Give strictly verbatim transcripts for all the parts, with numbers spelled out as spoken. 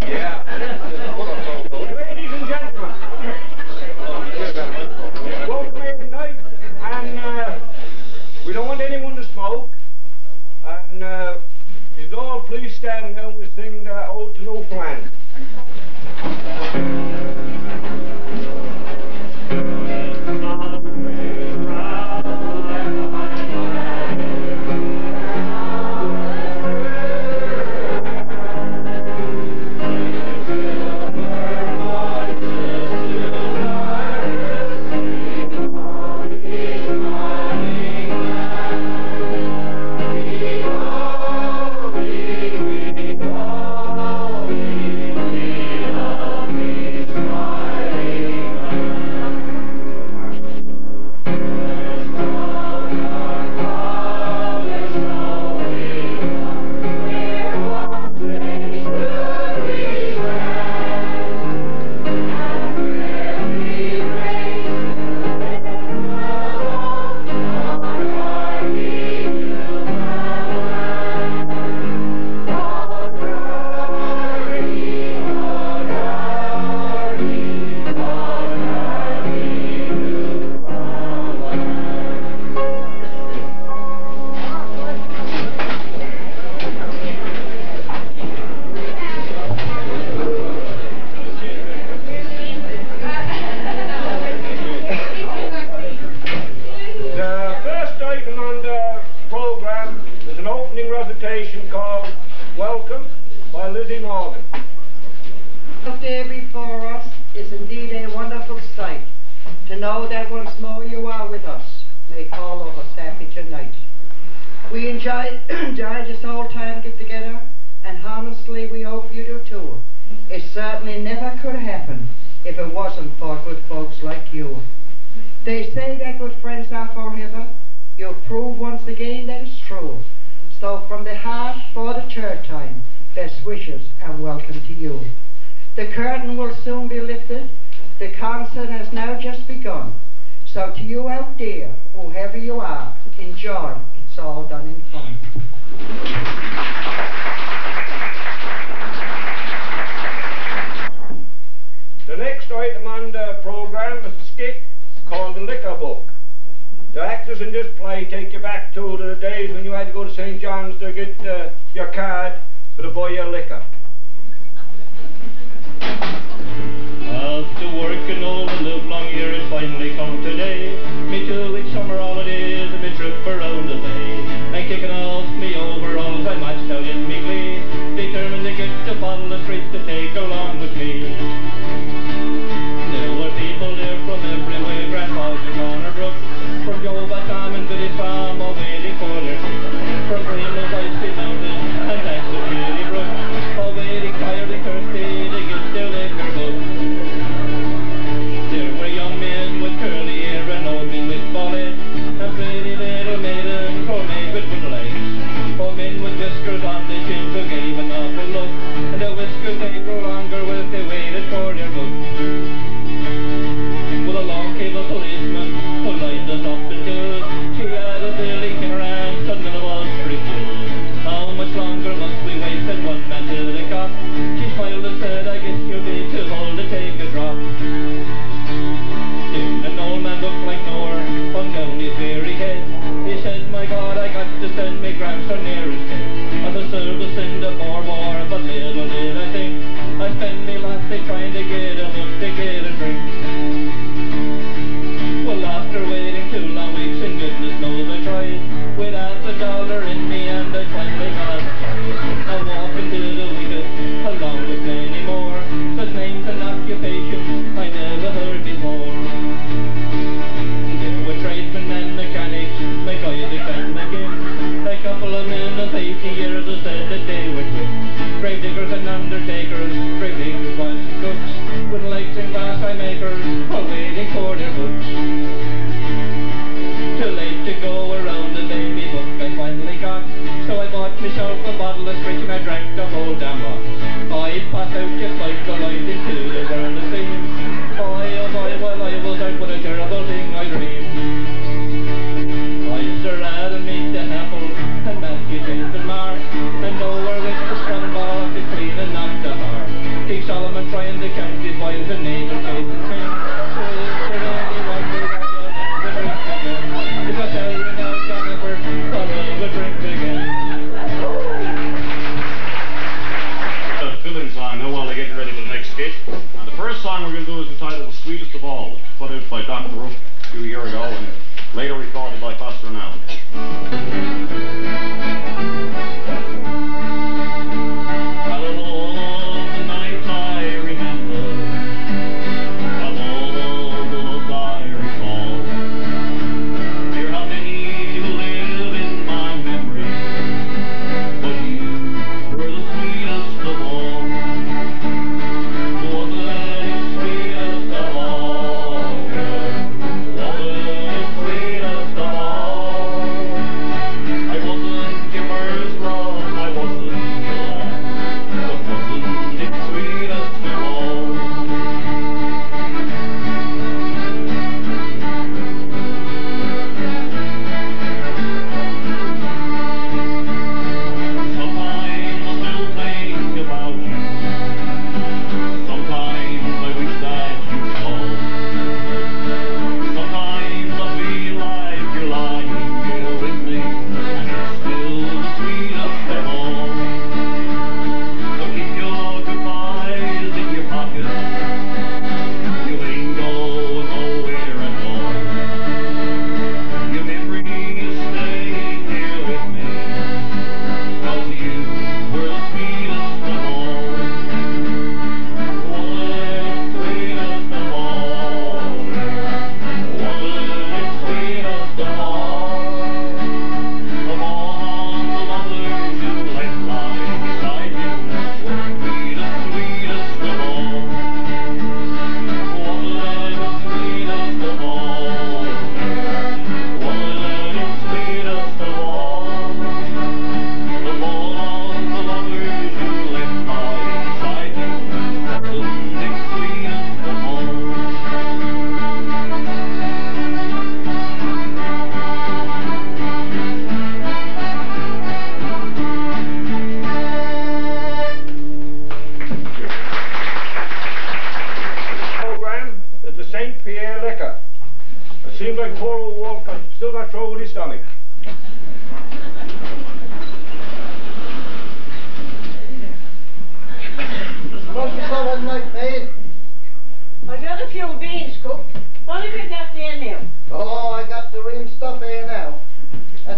Yeah. Ladies and gentlemen, welcome here tonight, and uh, we don't want anyone to smoke, and uh, you all please stand now and we sing the Ode to Newfoundland. Called Welcome by Lizzie Morgan. The day before us is indeed a wonderful sight. To know that once more you are with us, make all of us happy tonight. We enjoy, enjoy this whole time get together, and honestly we hope you do too. It certainly never could happen if it wasn't for good folks like you. They say that good friends are forever. You've proved once again that it's true. So from the heart for the third time, best wishes and welcome to you. The curtain will soon be lifted. The concert has now just begun. So to you out there, whoever you are, enjoy. It's all done in fun. The next item on the program is a skit called The Liquor Book. The actors in this play take you back to the days when you had to go to Saint John's to get uh, your card for to buy your liquor. After working all the livelong year, it's finally come today. Me two-week summer holidays and me trip around the bay. And kicking off me overalls, I matched out in me glee, determined to get to bottle the streets to take along with me. There were people there from everywhere, Grandpa's and Connor Brook, from Yobatam and Billy Farm, all waiting for their from Greenland's icy mountain and back to Beauty Brook, all waiting tired and thirsty to get their liquor book. There were young men with curly hair and old men with bald heads, and pretty little maidens all made with wooden legs, all men with whiskers on their chins who gave an awful look, and the whiskers they grew longer as they waited for their book. Well, along came a policeman who lined us up in two. She had a building in her hands and none of us refused. How much longer must we wait, said one man to the cop. She smiled and said, I guess you'll be too old to take a drop. Then an old man looked like Noah, hung down his very head. He said, my God, I got to send me grandson near his dead. On the service in the Boer War, but little did I think I spend me last day trying to get a look to get a drink. Well, after waiting two long weeks, and goodness knows I tried, with half a dollar in me and I finally got tired. I walked into the wicket, along with many more, such names and occupations I never heard before. There were tradesmen and mechanics, like Isaac and McGinn, a couple of men of eighty years who said that they were twins, grave diggers and undertakers, grave diggers was cooks, with legs and glass eye makers, all waiting for their books. Too late to go around the baby book I finally got, so I bought myself a bottle of scritch and I drank the whole damn lot. I passed out just like the light into the world of singing. Boy, oh boy, while I was out, what a terrible thing I dreamed. I Sir Adam meet the apple, and Matthew, James and Mark, and nowhere with the strong ball to clean and knock the heart.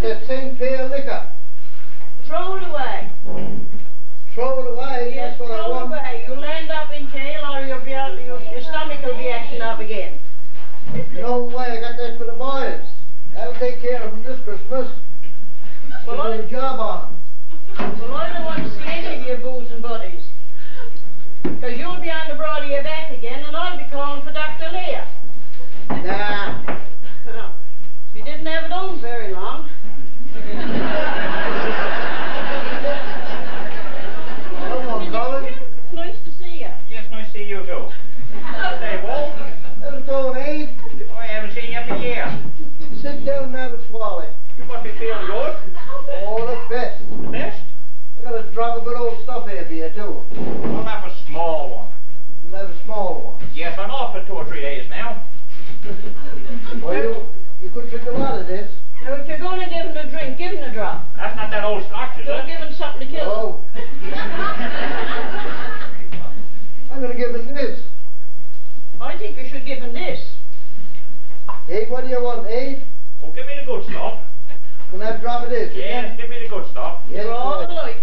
that same pail of liquor? Throw it away. Throw it away, Yes, that's what I throw it want. away. You'll end up in jail or you'll be out, your, your stomach will be acting up again. No way, I got that for the boys. I'll take care of them this Christmas. Well, We'll I, do a job on them. well, I don't want to see any of your boozing buddies. Because you'll be on the broad of your back again and I'll be calling for Doctor Leah. Nah. You didn't have it on very long. Come on, Colin. Nice to see you. Yes, nice to see you too. Hey, Walt. How's it going, Abe? I haven't seen you for a year. Sit down and have a swallow. You must be feeling good. Oh, the best. The best? I got a drop of good old stuff here for you, too. I'll have a small one. You'll have a small one. Yes, I'm off for two or three days now. Well, you, you could drink a lot of this. Now, if you're going to give him a drink, give him a drop. That's not that old scotch, is Don't it? give him something to kill him. Oh. I'm going to give him this. I think you should give him this. Abe, what do you want, Abe? Oh, give me the good stuff. Can I have a drop of this? Yes, give me the good stuff. Yes, You're all good. alike.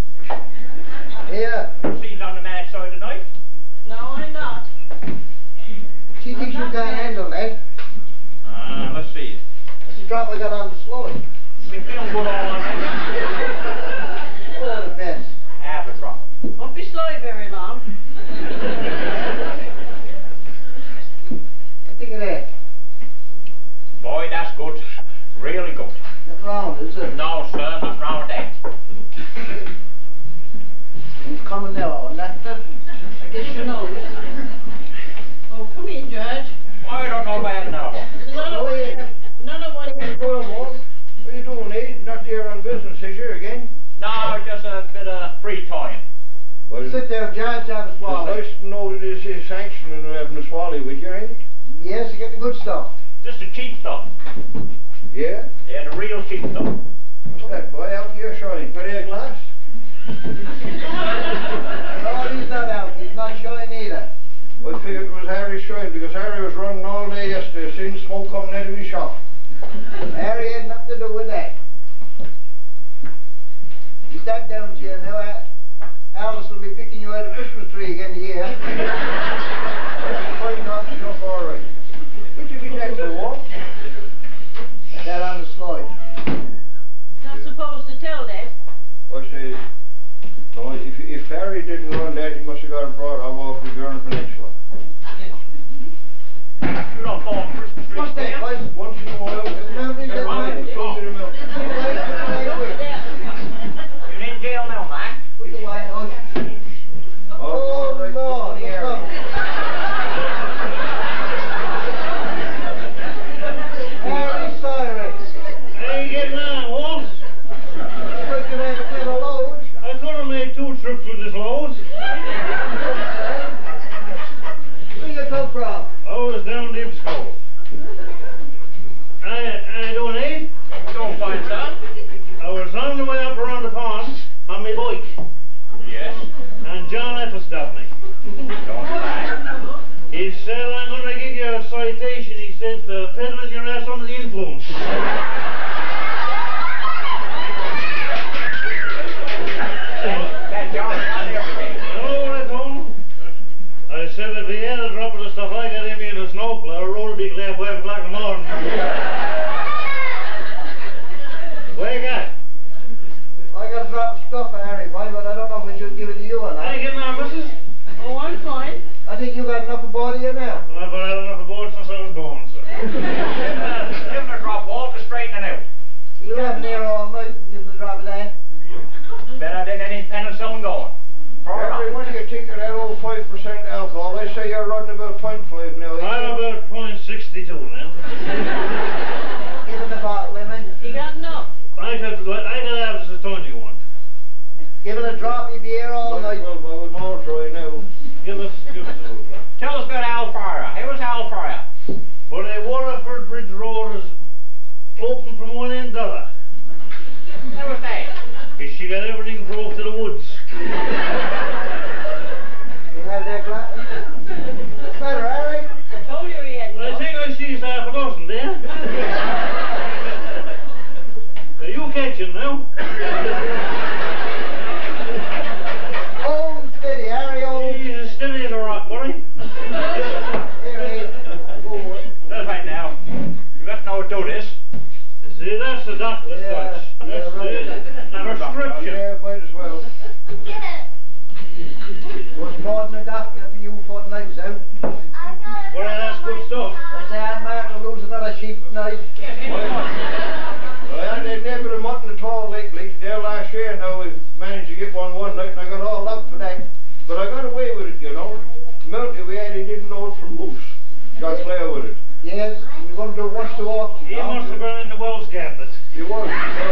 Here. Seems on the mad side tonight. No, I'm not. She thinks you not can't bad. handle that. Ah, let's see. That's the drop I got on the slow. Been feeling good all night. Oh, the best. Have a drop. Won't be slow very long. I think of that. Boy, that's good. Really good. Nothing wrong, is it? No, sir, nothing wrong with that. It's coming now, isn't it? I guess you know. Oh, come in, Judge. I don't know about another one. None of Go ahead. none of what Hey, go on, Walt. What are you doing, Abe? Not there on business, is you, again? No, just a bit of free time. Well, Sit there, Judge, have a it's swallow. nice to know that it's a sanction and having a swally with you, ain't it? Yes, you get the good stuff. Just the cheap stuff. Yeah? Yeah, the real cheap stuff. What's that, boy? Out here shine. Got a glass? No, he's not out. He's not showing either. I figured it was Harry's shine because Harry was running all day yesterday, seeing smoke coming out of his shop. Harry had nothing to do with that. Keep that down, Jim. Now, uh, Alice will be picking you out a Christmas tree again here. Fine, not stuff, all right. Where'd you get that to, Walt? That on the slide. not supposed to tell that. I say, no, if, if Harry didn't run that, he must have got it brought up off the Burn Peninsula. You don't fall on Christmas trees, What's do that, you? boys? Once in a while, There's a mountain in Never that mind, way. go to the mountain. Wait, wait, wait. Yeah. You're in jail now, man. Put the white on. Oh, all right. catching now. Oh, steady, Harry, oh. He's as steady as a rock, buddy. Here, go. That's right now. You got to know do this. See, that's the doctor's Yeah, touch. yeah, That's right. the prescription. Yeah, might as well. What's more than a doctor for you for the night, Sam? Well, that's good stuff. I say I'm after losing another sheep tonight. Well, they've never been mutton at all lately. There last year now we managed to get one one night and I got all up for that. But I got away with it, you know. The milk we had, he didn't know it from moose. Got clear with it. Yes, we're going to do what's to walk. He must have been in the Wells Gambit. You was.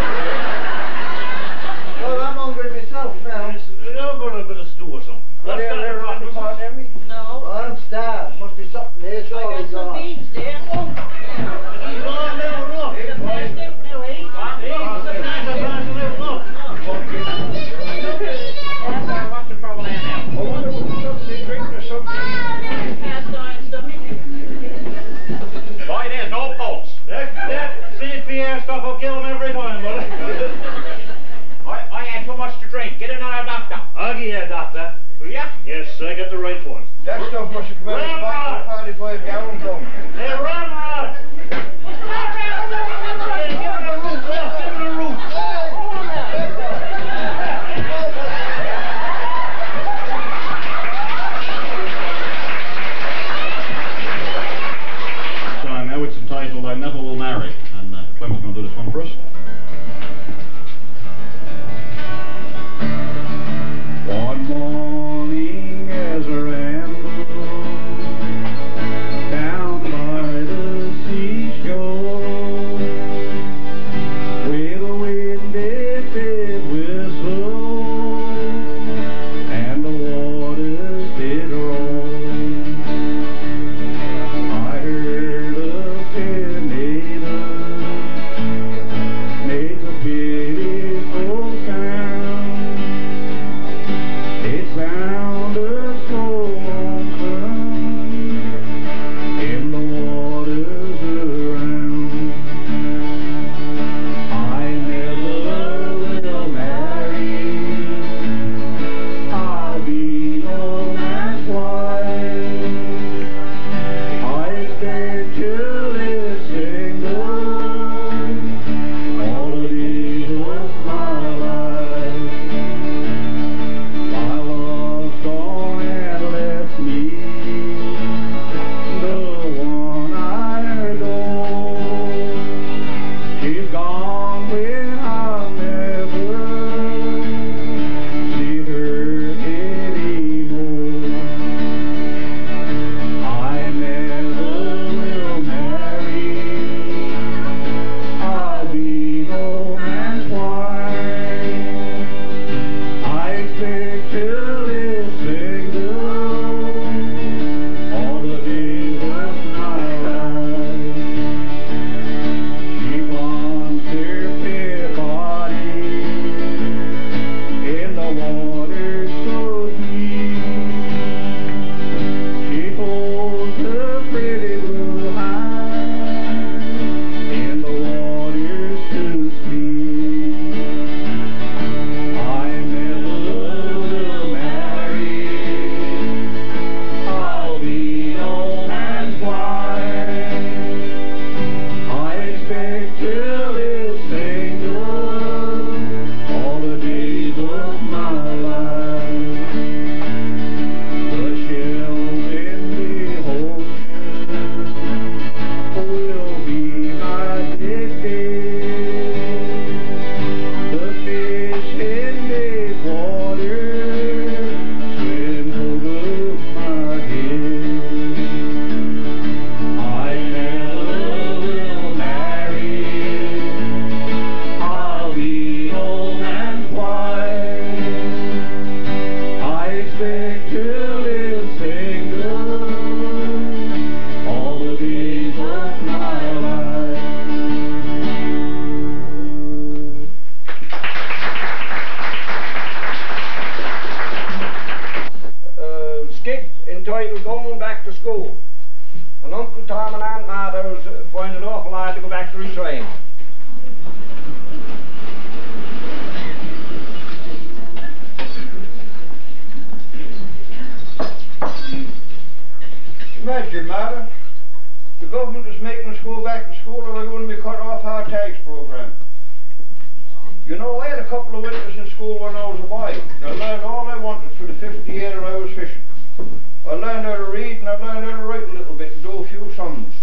Well, I'm hungry myself now. How about a bit of stew or something? Are What's there that ever in the about? pot, Emmy? No. Well, I'm starved. Must be something there. I Surely got some gone. beans there. Oh, yeah. He's gone down up. The plastic, no, eh? He's a nice of passing out up. What's the trouble there now? I wonder what something they drink or something. Cast iron stomach. Boy, there's no pulse. That, that C P R stuff will kill him every time, buddy. I, I had too much to drink. Get another doctor. I'll give you a doctor. Will ya? Yes, I got the right one. That stuff must have come out of the box for forty-five gallons on. Hey, run, Rod! What's the matter? Hey, give it a root, Ralph, give it a root. Song now, it's entitled I Never Will Marry, and uh, Clem's going to do this one for us. One morning as I rambled down by the couple of winters in school when I was a boy. And I learned all I wanted for the fifty year I was fishing. I learned how to read and I learned how to write a little bit and do a few sums.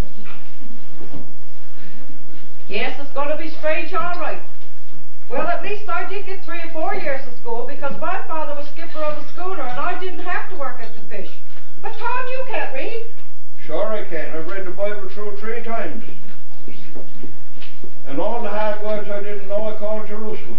Yes, it's going to be strange, all right. Well, at least I did get three or four years of school because my father was skipper of a schooner and I didn't have to work at the fish. But Tom, you can't read. Sure I can. I've read the Bible through three times. And all the hard words I didn't know I called Jerusalem.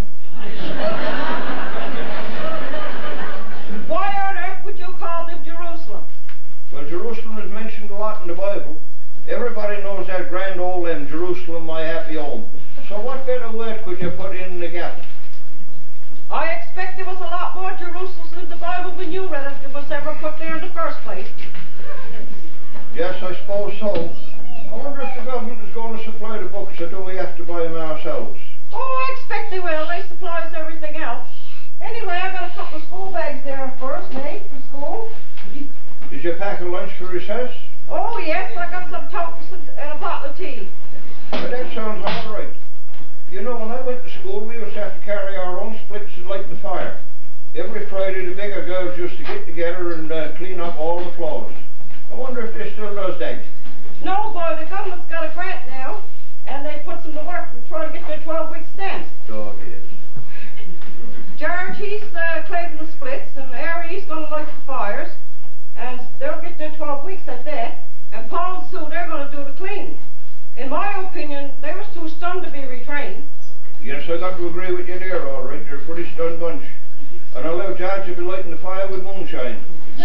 Why on earth would you call them Jerusalem? Well, Jerusalem is mentioned a lot in the Bible. Everybody knows that grand old hymn, Jerusalem, my happy home. So what better word could you put in the gap? I expect there was a lot more Jerusalems in the Bible when you read it than was ever put there in the first place. Yes, I suppose so. I wonder if the government is going to supply the books, or do we have to buy them ourselves? Oh, I expect they will. They supplies everything else. Anyway, I got a couple of school bags there first, mate, for school. Did you pack a lunch for recess? Oh, yes, I got some toast and and a bottle of tea. Well, that sounds all right. You know, when I went to school, we used to have to carry our own splits and light the fire. Every Friday, the bigger girls used to get together and uh, clean up all the floors. I wonder if they still does that. No, boy, the government's got a grant now, and they put them to work and try to get their twelve-week stamps. Oh, yes. George, he's uh, claving the splits, and Harry, he's going to light the fires, and they'll get their twelve weeks at that, and Paul and Sue, they're going to do the cleaning. In my opinion, they was too stunned to be retrained. Yes, I got to agree with you there, all right. They're a pretty stunned bunch. And I'll allow George to be lighting the fire with moonshine.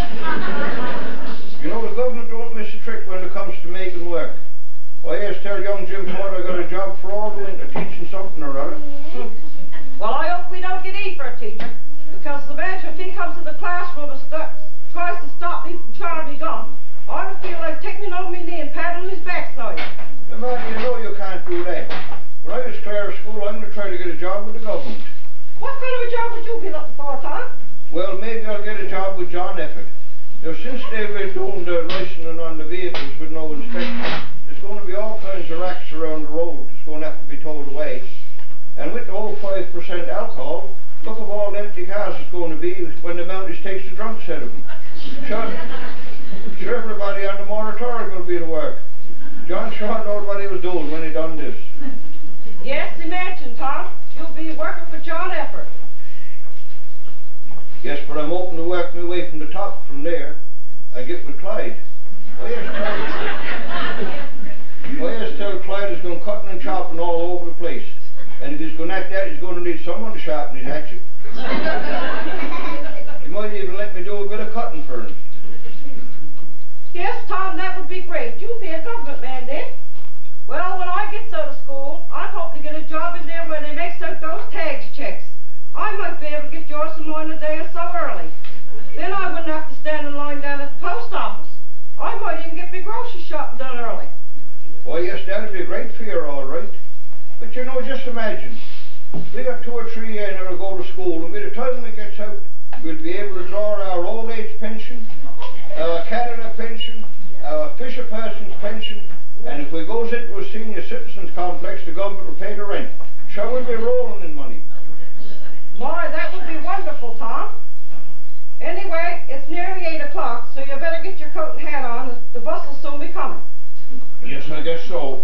You know, the government don't miss a trick when it comes to making work. I just tell young Jim Ford I got a job for all the winter teaching something or other. Well, I hope we don't get E for a teacher, because imagine if he comes to the classroom and starts, tries to stop me from trying to be gone. I would feel like taking him on my knee and paddling his backside. Now, man, you know you can't do that. When I was clear of school, I'm going to try to get a job with the government. What kind of a job would you be looking for, Tom? Well, maybe I'll get a job with John Effort. Now, since they've been doing the licensing on the vehicles with no inspection, there's going to be all kinds of racks around the road that's going to have to be towed away. And with the whole five percent alcohol, look at all the empty cars it's going to be when the Mounties takes the drunks out of them. Sure, sure everybody on the moratorium will be to work. John Shaw knowed what he was doing when he done this. Yes, imagine, Tom. You'll be working for John Effort. Yes, but I'm hoping to work my way from the top from there. I get with Clyde. Oh yes, Clyde. Oh yes, tell Clyde is going cutting and chopping all over the place. And if he's going at that, he's going to need someone to sharpen his hatchet. He might even let me do a bit of cutting for him. Yes, Tom, that would be great. You'd be a government man then. Well, when I get out of school, I'm hoping to get a job in there where they makes out those tags checks. I might be able to get yours and mine a day or so early. Then I wouldn't have to stand in line down at the post office. I might even get my grocery shopping done early. Why, yes, that'd be great for you, all right. But you know, just imagine. We got two or three in there to go to school, and by the time we gets out, we'll be able to draw our old age pension, our Canada pension, our Fisher Person's pension, and if we goes into a senior citizens complex, the government will pay the rent. Sure, we'll be rolling in money. My, that would be wonderful, Tom. Anyway, it's nearly eight o'clock, so you better get your coat and hat on. The bus will soon be coming. Yes, I guess so.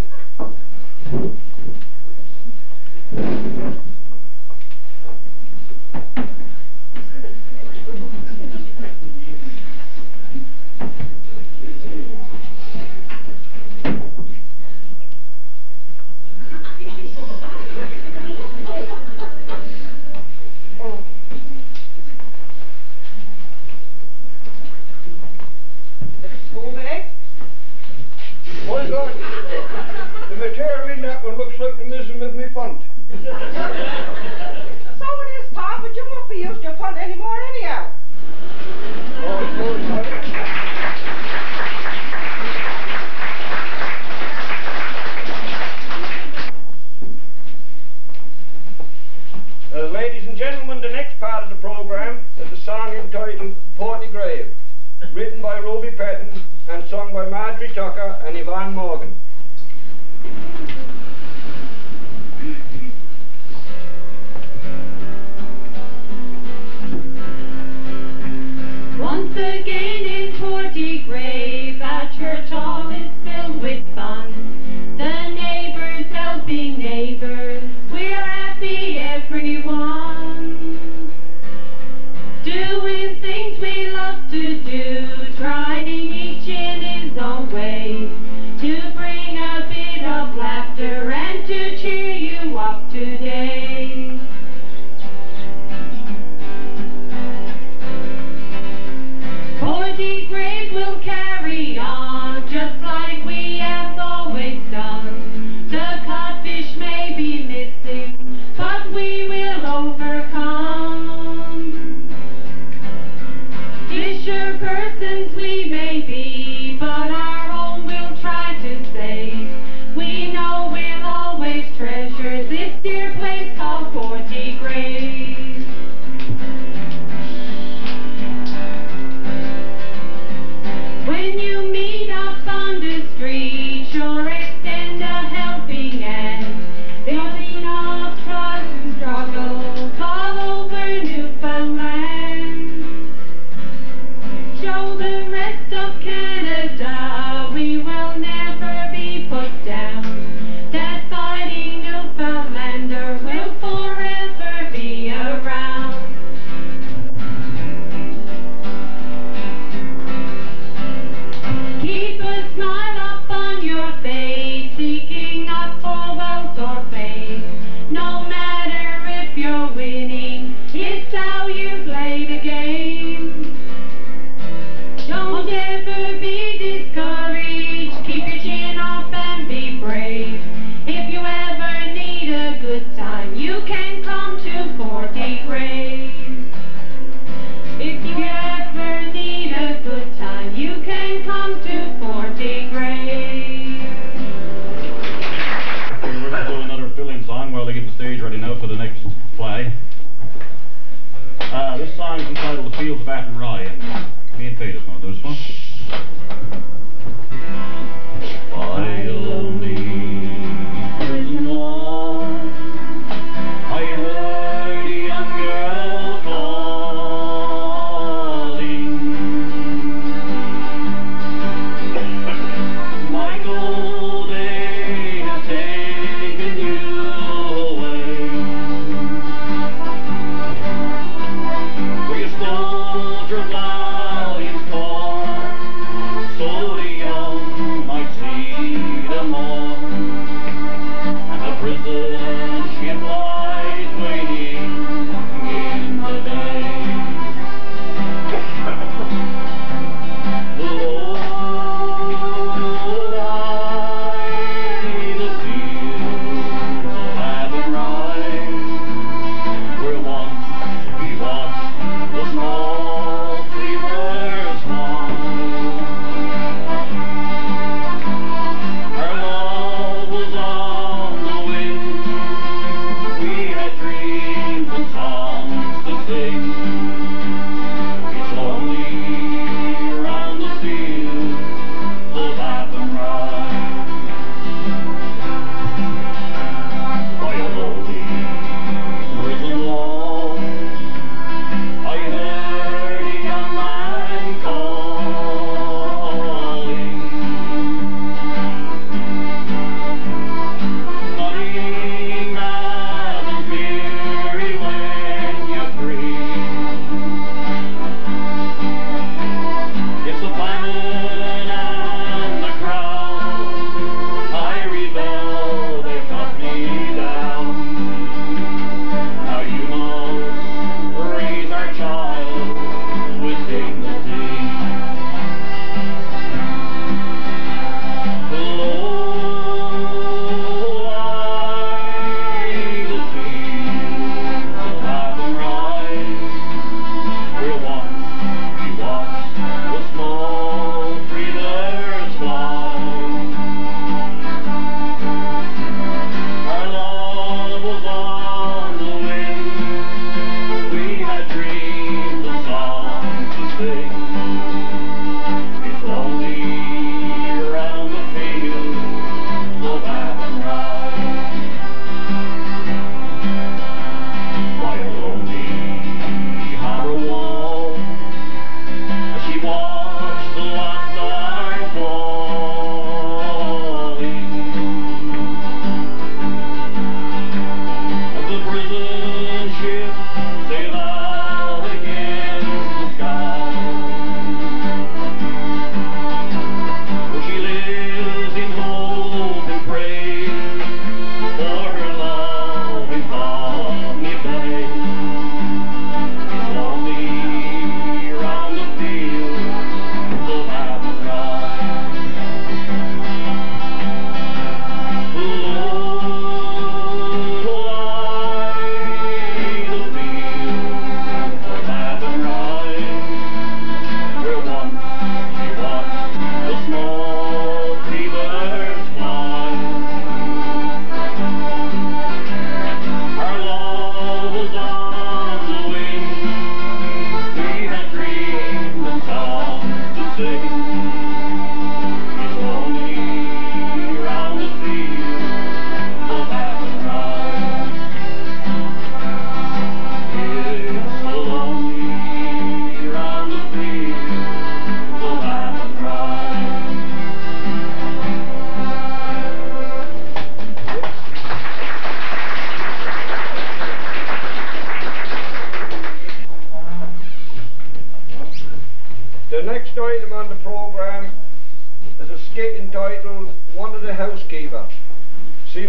My God, the material in that one looks like the mism of me punt. So it is, Tom, but you won't be using your punt anymore anyhow. Oh, of course not. Uh, ladies and gentlemen, the next part of the program is a song entitled Porty Grave, written by Ruby Petton and sung by Marjorie Tucker and Yvonne Morgan. everyone, doing things we love to do, trying each in his own way to bring a bit of laughter and to cheer you up today. Forty Grave will carry on just like we have always done. The codfish may be missing, but we will overcome. Fisher persons we may be, but our home we'll try to save. We know we'll always treasure this dear place called Forty Grave. When you meet up on the street, sure extend a helping hand. Building up trust and struggles all over Newfoundland. Show the rest of Canada we will never be put down. That fighting Newfoundlander will forever be around. Keep a smile up on your face, seeking not for wealth or fame. No matter if you're winning, it's how you play the game. Don't ever be discouraged, keep your chin up and be brave. If you ever need a good time, you can come to Forty Grave. If you ever need a good time, you can come to Forty Grave. Okay, we're going to do another fill-in song while they get the stage ready now for the next play. Uh, this song is entitled The Fields of Athenry, and me and Peter's going to do this one. By a lonely prison wall, I heard a young girl calling. Michael, they have taken you away. Where you stole from Lowly's car, so young.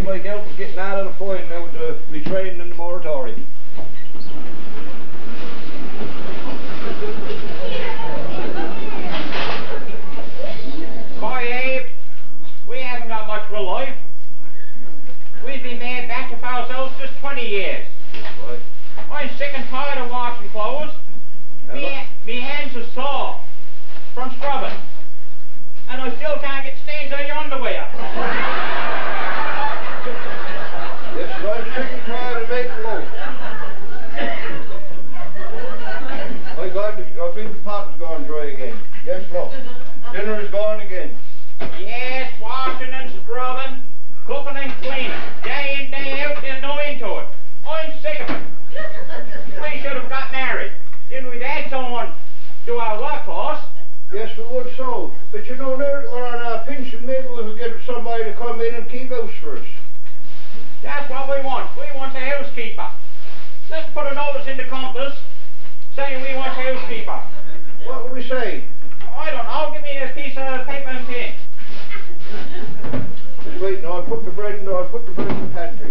like help with getting out of the fine now with the retraining in the moratorium. Boy, Abe, we haven't got much of a life. We've been made back to ourselves just twenty years. Right. I'm sick and tired of washing clothes. Me, me hands are sore from scrubbing. And I still can't get stains on your underwear. Yes, I'm sick and tired of making clothes. My God, I think the pot is gone dry again. Yes, look. Dinner is gone again. Yes, washing and scrubbing, cooking and cleaning. Day in, day out, there's no end to it. I'm sick of it. We should have got married. Then we'd had someone do our work for us. Yes, we would so. But you know, now that we're on our pension, maybe we could get somebody to come in and keep house for us. That's what we want. We want a housekeeper. Let's put a notice in the compass saying we want a housekeeper. What will we say? I don't know. Give me a piece of paper and pen. Just wait now, I'll put the bread in, I'll put the bread in the pantry.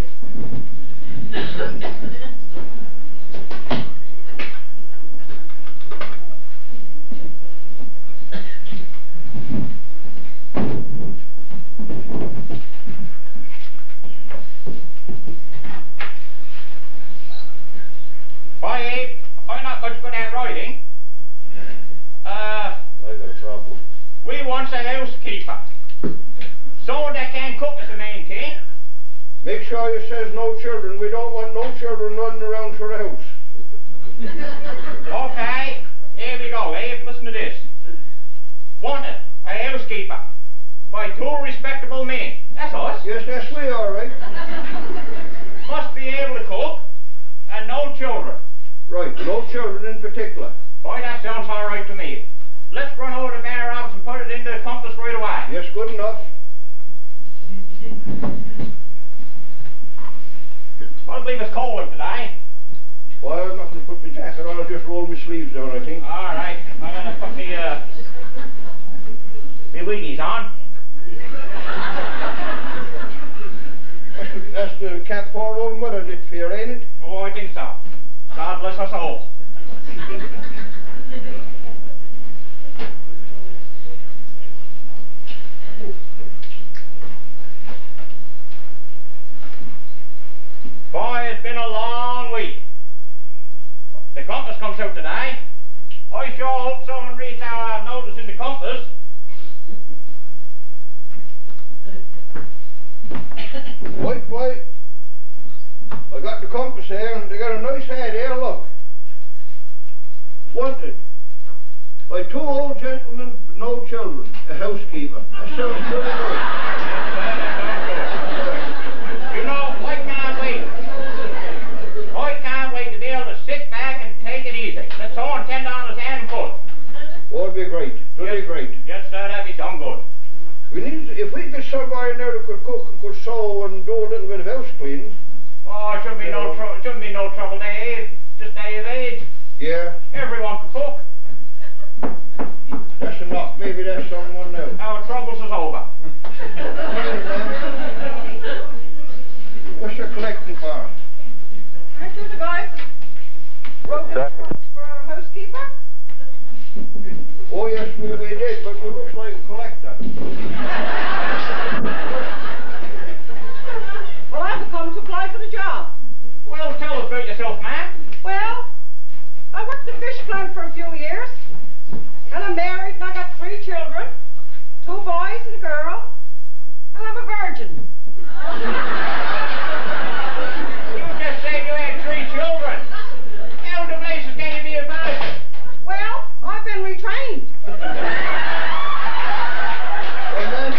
Boy, Abe, I'm not much good at writing. Uh, I got a problem. we want a housekeeper. Someone that can cook is the main thing. Make sure you says no children. We don't want no children running around for the house. Okay, here we go, Abe. Listen to this. Wanted a housekeeper by two respectable men. That's us. Yes, that's we, all right. Must be able to cook and no children. Right, no children in particular. Boy, that sounds all right to me. Let's run over to Mayor Roberts and put it into the compass right away. Yes, good enough. I believe it's cold today. Well, I'm not going to put my jacket on, I'll just roll my sleeves down, I think. All right, I'm going to put me, uh, my weenies on. That's the, that's the cap poor old mother did for you, ain't it? Oh, I think so. God bless us all. Boy, it's been a long week. The compass comes out today. I sure hope someone reads our notice in the compass. Wait, wait. I got the compass here, and they got a nice head here, look. Wanted. By two old gentlemen, no children. A housekeeper. That sounds pretty good. You know, I can't wait. I can't wait to be able to sit back and take it easy. Let someone tend on his hand foot. Oh, it'd be great. It'd yes, be great. Yes, sir, that'd be some good. We need, if we get somebody in there that could cook and could sew and do a little bit of house cleaning. Oh, it shouldn't be no trouble. Shouldn't be no trouble, Dave. Just day of age. Yeah. Everyone can cook. That's enough. Maybe that's someone now. Our troubles is over. What's your collecting for? Aren't you the guys that wrote this for our housekeeper? Oh yes, we, we did, but we look like a collector. Well, I've come to apply for the job. Well, tell us about yourself, man. Well, I worked the fish plant for a few years, and I'm married, and I got three children, two boys and a girl, and I'm a virgin. You just said you had three children. How the blazes can you be a virgin? Well, I've been retrained. And then,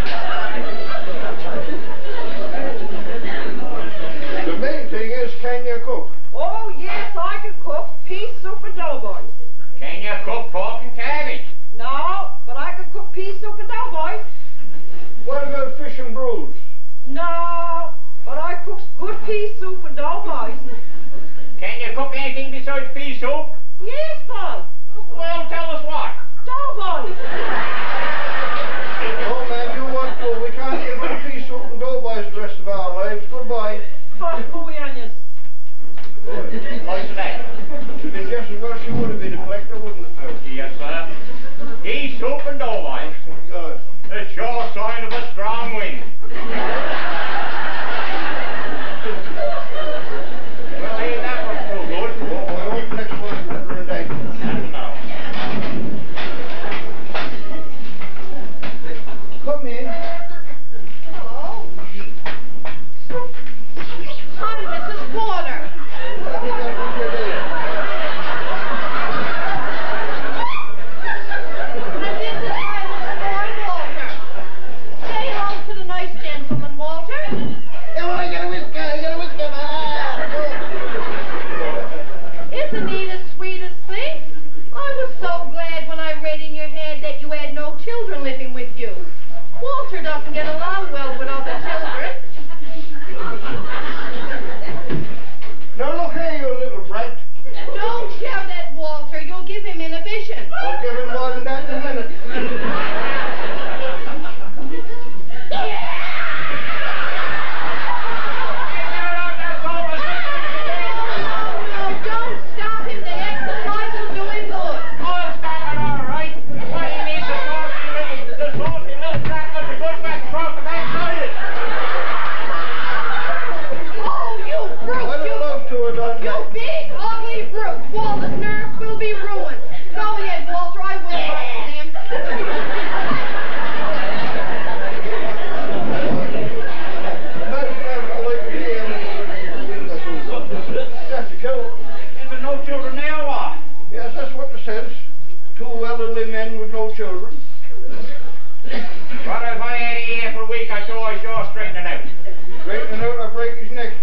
the main thing is, can you cook? Oh, yes, I can cook pea soup and doughboys. Can you cook pork and cabbage? No, but I can cook pea soup and doughboys. What about fish and brews? No, but I cooks good pea soup and doughboys. Can you cook anything besides pea soup? Yes, Paul. Well, tell us what. Doughboys. Oh man, you want to, we can't get no pea soup and doughboys the rest of our children. What if I had a year for a week or two, I sure straightening out. Straightening out or break his neck.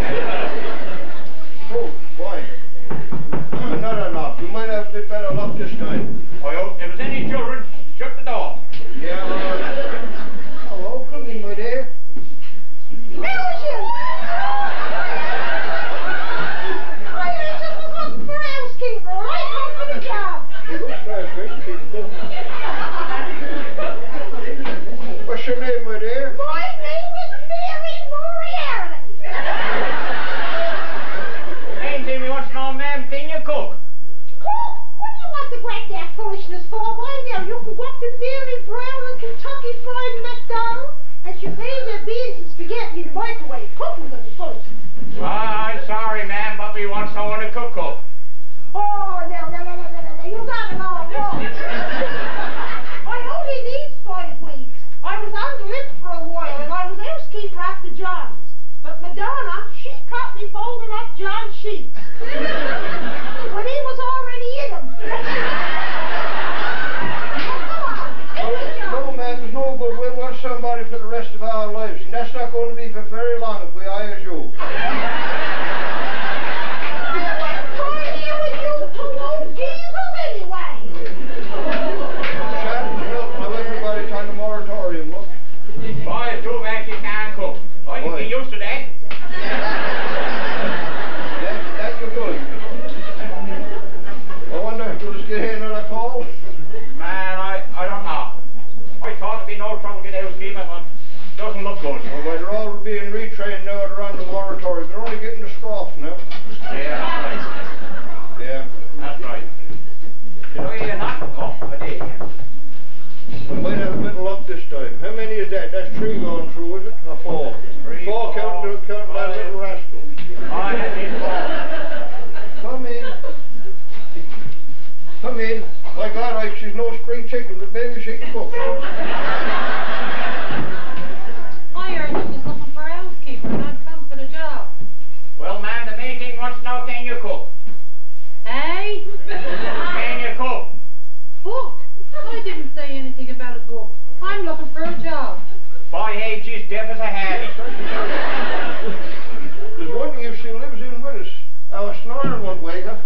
Oh, boy. Another knock. We might have a bit better luck this time. I hope if there's any children, shut the door. Yeah, all right. Hello, come in, my dear. Who is you? I just was looking for a housekeeper. I come for the job. She looks very great. What's your name, my dear? My name is Mary Moriarty. Ain't see me wants to know, ma'am, can you cook? Cook? What do you want to break that foolishness for? By now, you can go up to Mary Brown and Kentucky Fried McDonald, and she'll pay their beans and spaghetti in the microwave. Cooking them first. Ah, I'm sorry, ma'am, but we want someone to cook cook. Oh, no, no, no, no, no, no, you got it all wrong. I only need five weeks. I was on the lip for a while, and I was housekeeper after John's. But Madonna, she caught me folding up John's sheets. But he was already in them. No, ma'am, it's no good. We want somebody for the rest of our lives, and that's not going to be for very long if we hire you. Boy, it's too bad she can't cook. I can get used to that. That, that you could. I wonder, will us get here another call? Man, I, I don't know. I thought it'd be no trouble to get housekeeper, but it doesn't look good. Well, they're all being retrained now at around the laboratory. They're only getting the straw now. Yeah, that's right. Yeah. That's right. Did I hear not? Oh, I did. We might have a bit of luck this time. How many is that? That's three going through, is it? Or four? Three, four, four, counting, counting that little rascal. I had it four. Come in. Come in. My God, like she's no spring chicken, but maybe she can cook. I heard you was looking for a housekeeper and I'd come for the job. Well, ma'am, the main thing wants to know, can you cook? Hey? Can you cook? Book? I didn't say anything about a book. I'm looking for a job. By age, she's deaf as a hat. There's one thing if she lives in with us. Our snoring won't wake her.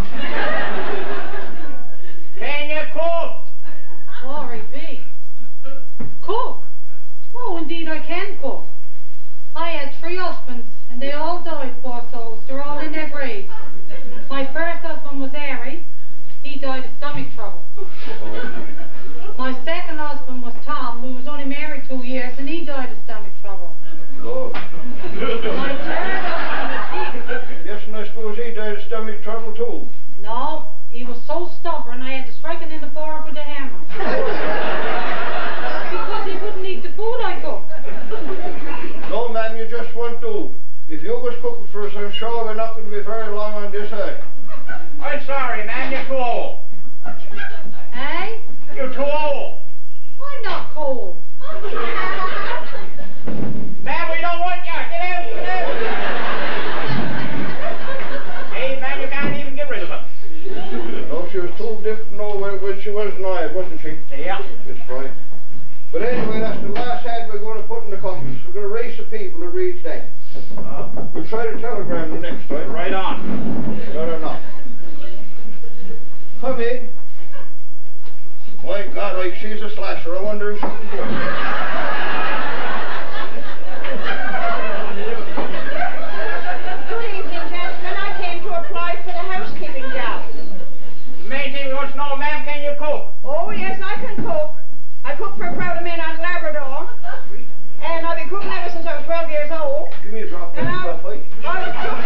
Can you cook? Glory be. Cook? Oh, indeed I can cook. I had three husbands, and they all died, poor souls. They're all in their graves. My first husband was Harry. He died of stomach trouble. My second husband was Tom, who was only married two years, and he died of stomach trouble. Lord. My third husband... Yes, and I suppose he died of stomach trouble too. No, he was so stubborn I had to strike him in the forehead with a hammer. Because he wouldn't eat the food I cooked. No, ma'am, you just won't do. If you was cooking for us, I'm sure we're not going to be very long on this earth. I'm sorry, ma'am, you're too old. Hey? You're too old. I'm not cold. Ma'am, we don't want you. Get out, get out. Hey, ma'am, you can't even get rid of her. No, she was too different to know when, when she was nigh, wasn't she? Yeah. That's right. But anyway, that's the last ad we're going to put in the compass. We're going to race the people that reads that. Uh, We'll try to telegram the next time. right on. Better not. Come in. My God, like she's a slasher. I wonder if she can do it. Good evening, gentlemen. I came to apply for the housekeeping job. The main thing we want to know, ma'am, can you cook? Oh, yes, I can cook. I cook for a crowd of men on Labrador. And I've been cooking ever since I was twelve years old. Give me a drop. And Give me a I, drop, Mike. I was cooking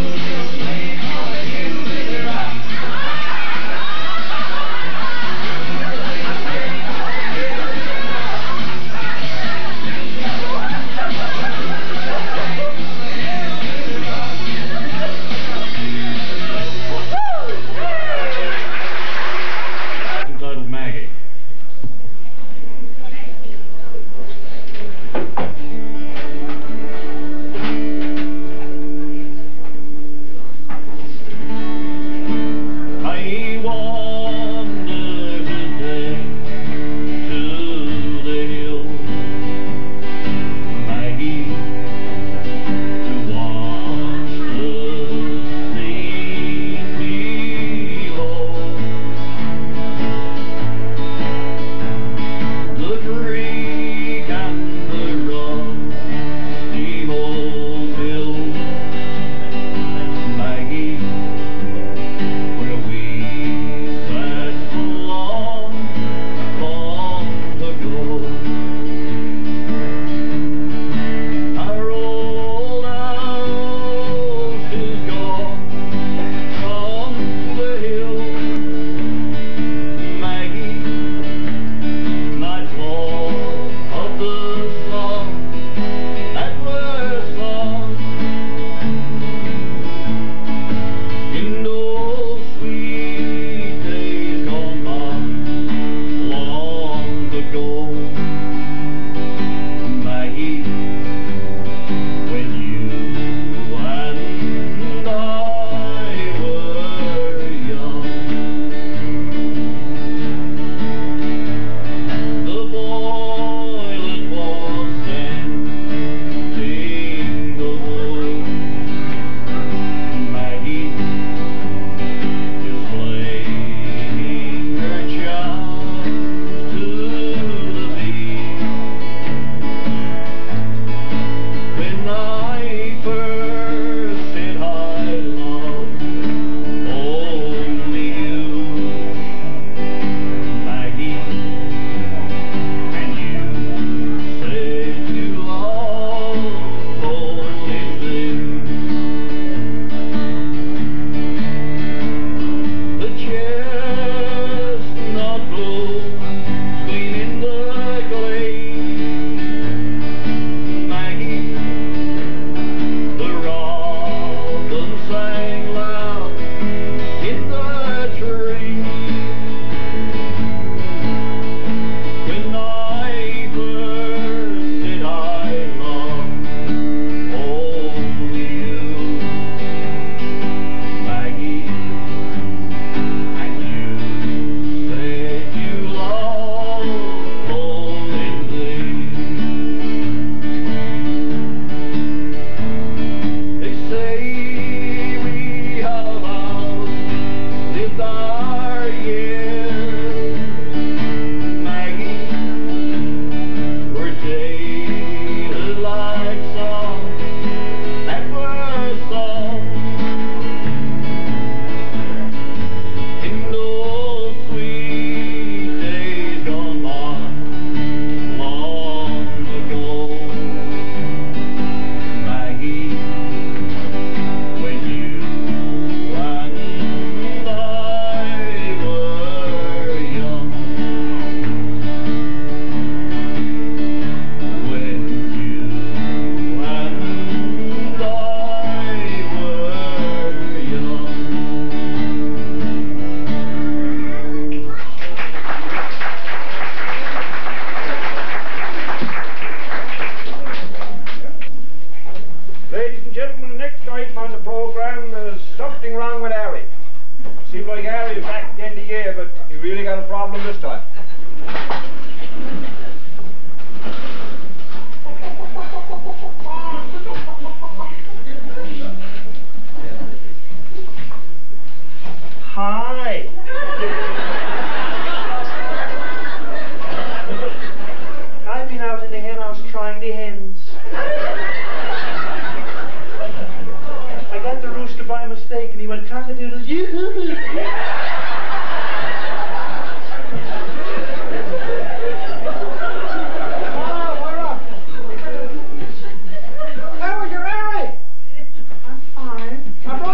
I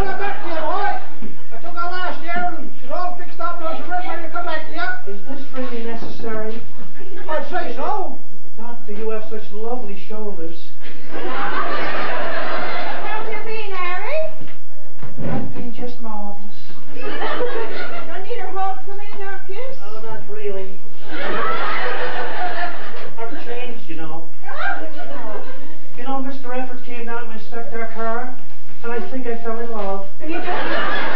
You've been just marvellous. Don't need a hug. Come in now, kiss. Oh, not really. I've changed, you know. You know, Mister Effort came down to inspect our car, and I think I fell in love. And you don't.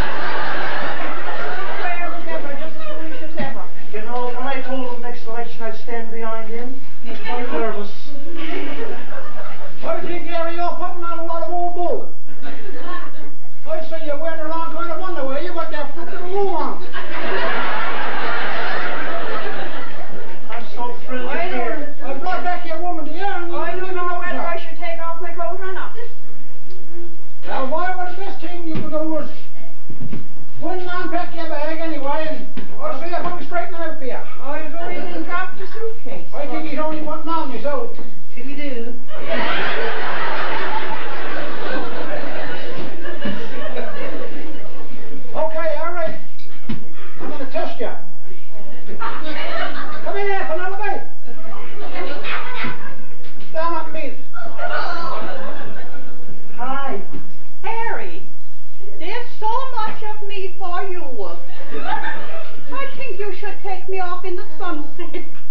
Square as ever, just as foolish as ever. You know, when I told him next election I'd stand behind him, he was quite nervous. I think, Gary, you're putting on a lot of old bull. I say you're wearing the wrong kind of underwear. You got that foot little room on. I'm so thrilled to hear. I brought back your woman to here. And I don't know whether I should take off my coat or not. Now, why, well, the best thing you can do is go in and unpack your bag anyway, and I'll see if I can straighten it out for you. I've already dropped the suitcase. I think he's only putting on myself. Did we do? Okay, all right. I'm going to test you. Come in here, Penelope. Stand up and beat it. Hi. Harry, there's so much of me for you. I think you should take me off in the sunset.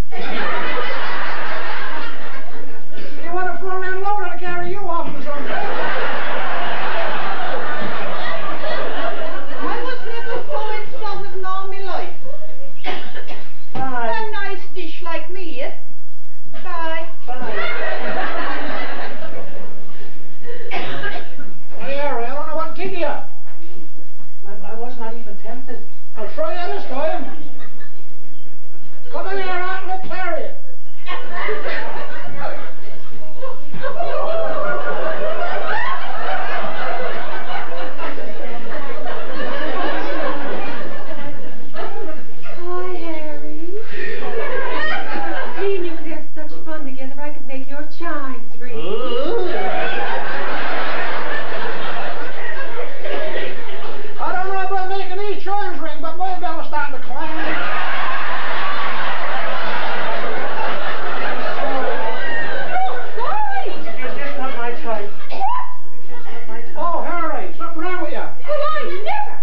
You want to throw that load to carry you off in the sunset? I was never so in southern all my life. Bye. A nice dish like me, eh? Bye. Bye. Hey, Harry, I don't know what to think of you. I, I was not even tempted. I'll try you this time. Come in here, Aunt, let's carry it. Hi, Harry. We knew we had such fun together I could make your chimes ring. I don't know about making these chimes ring, but my bell is starting to clang. You're just not my type. You're just not my type. Oh, Harry, something wrong with you? Well, I never.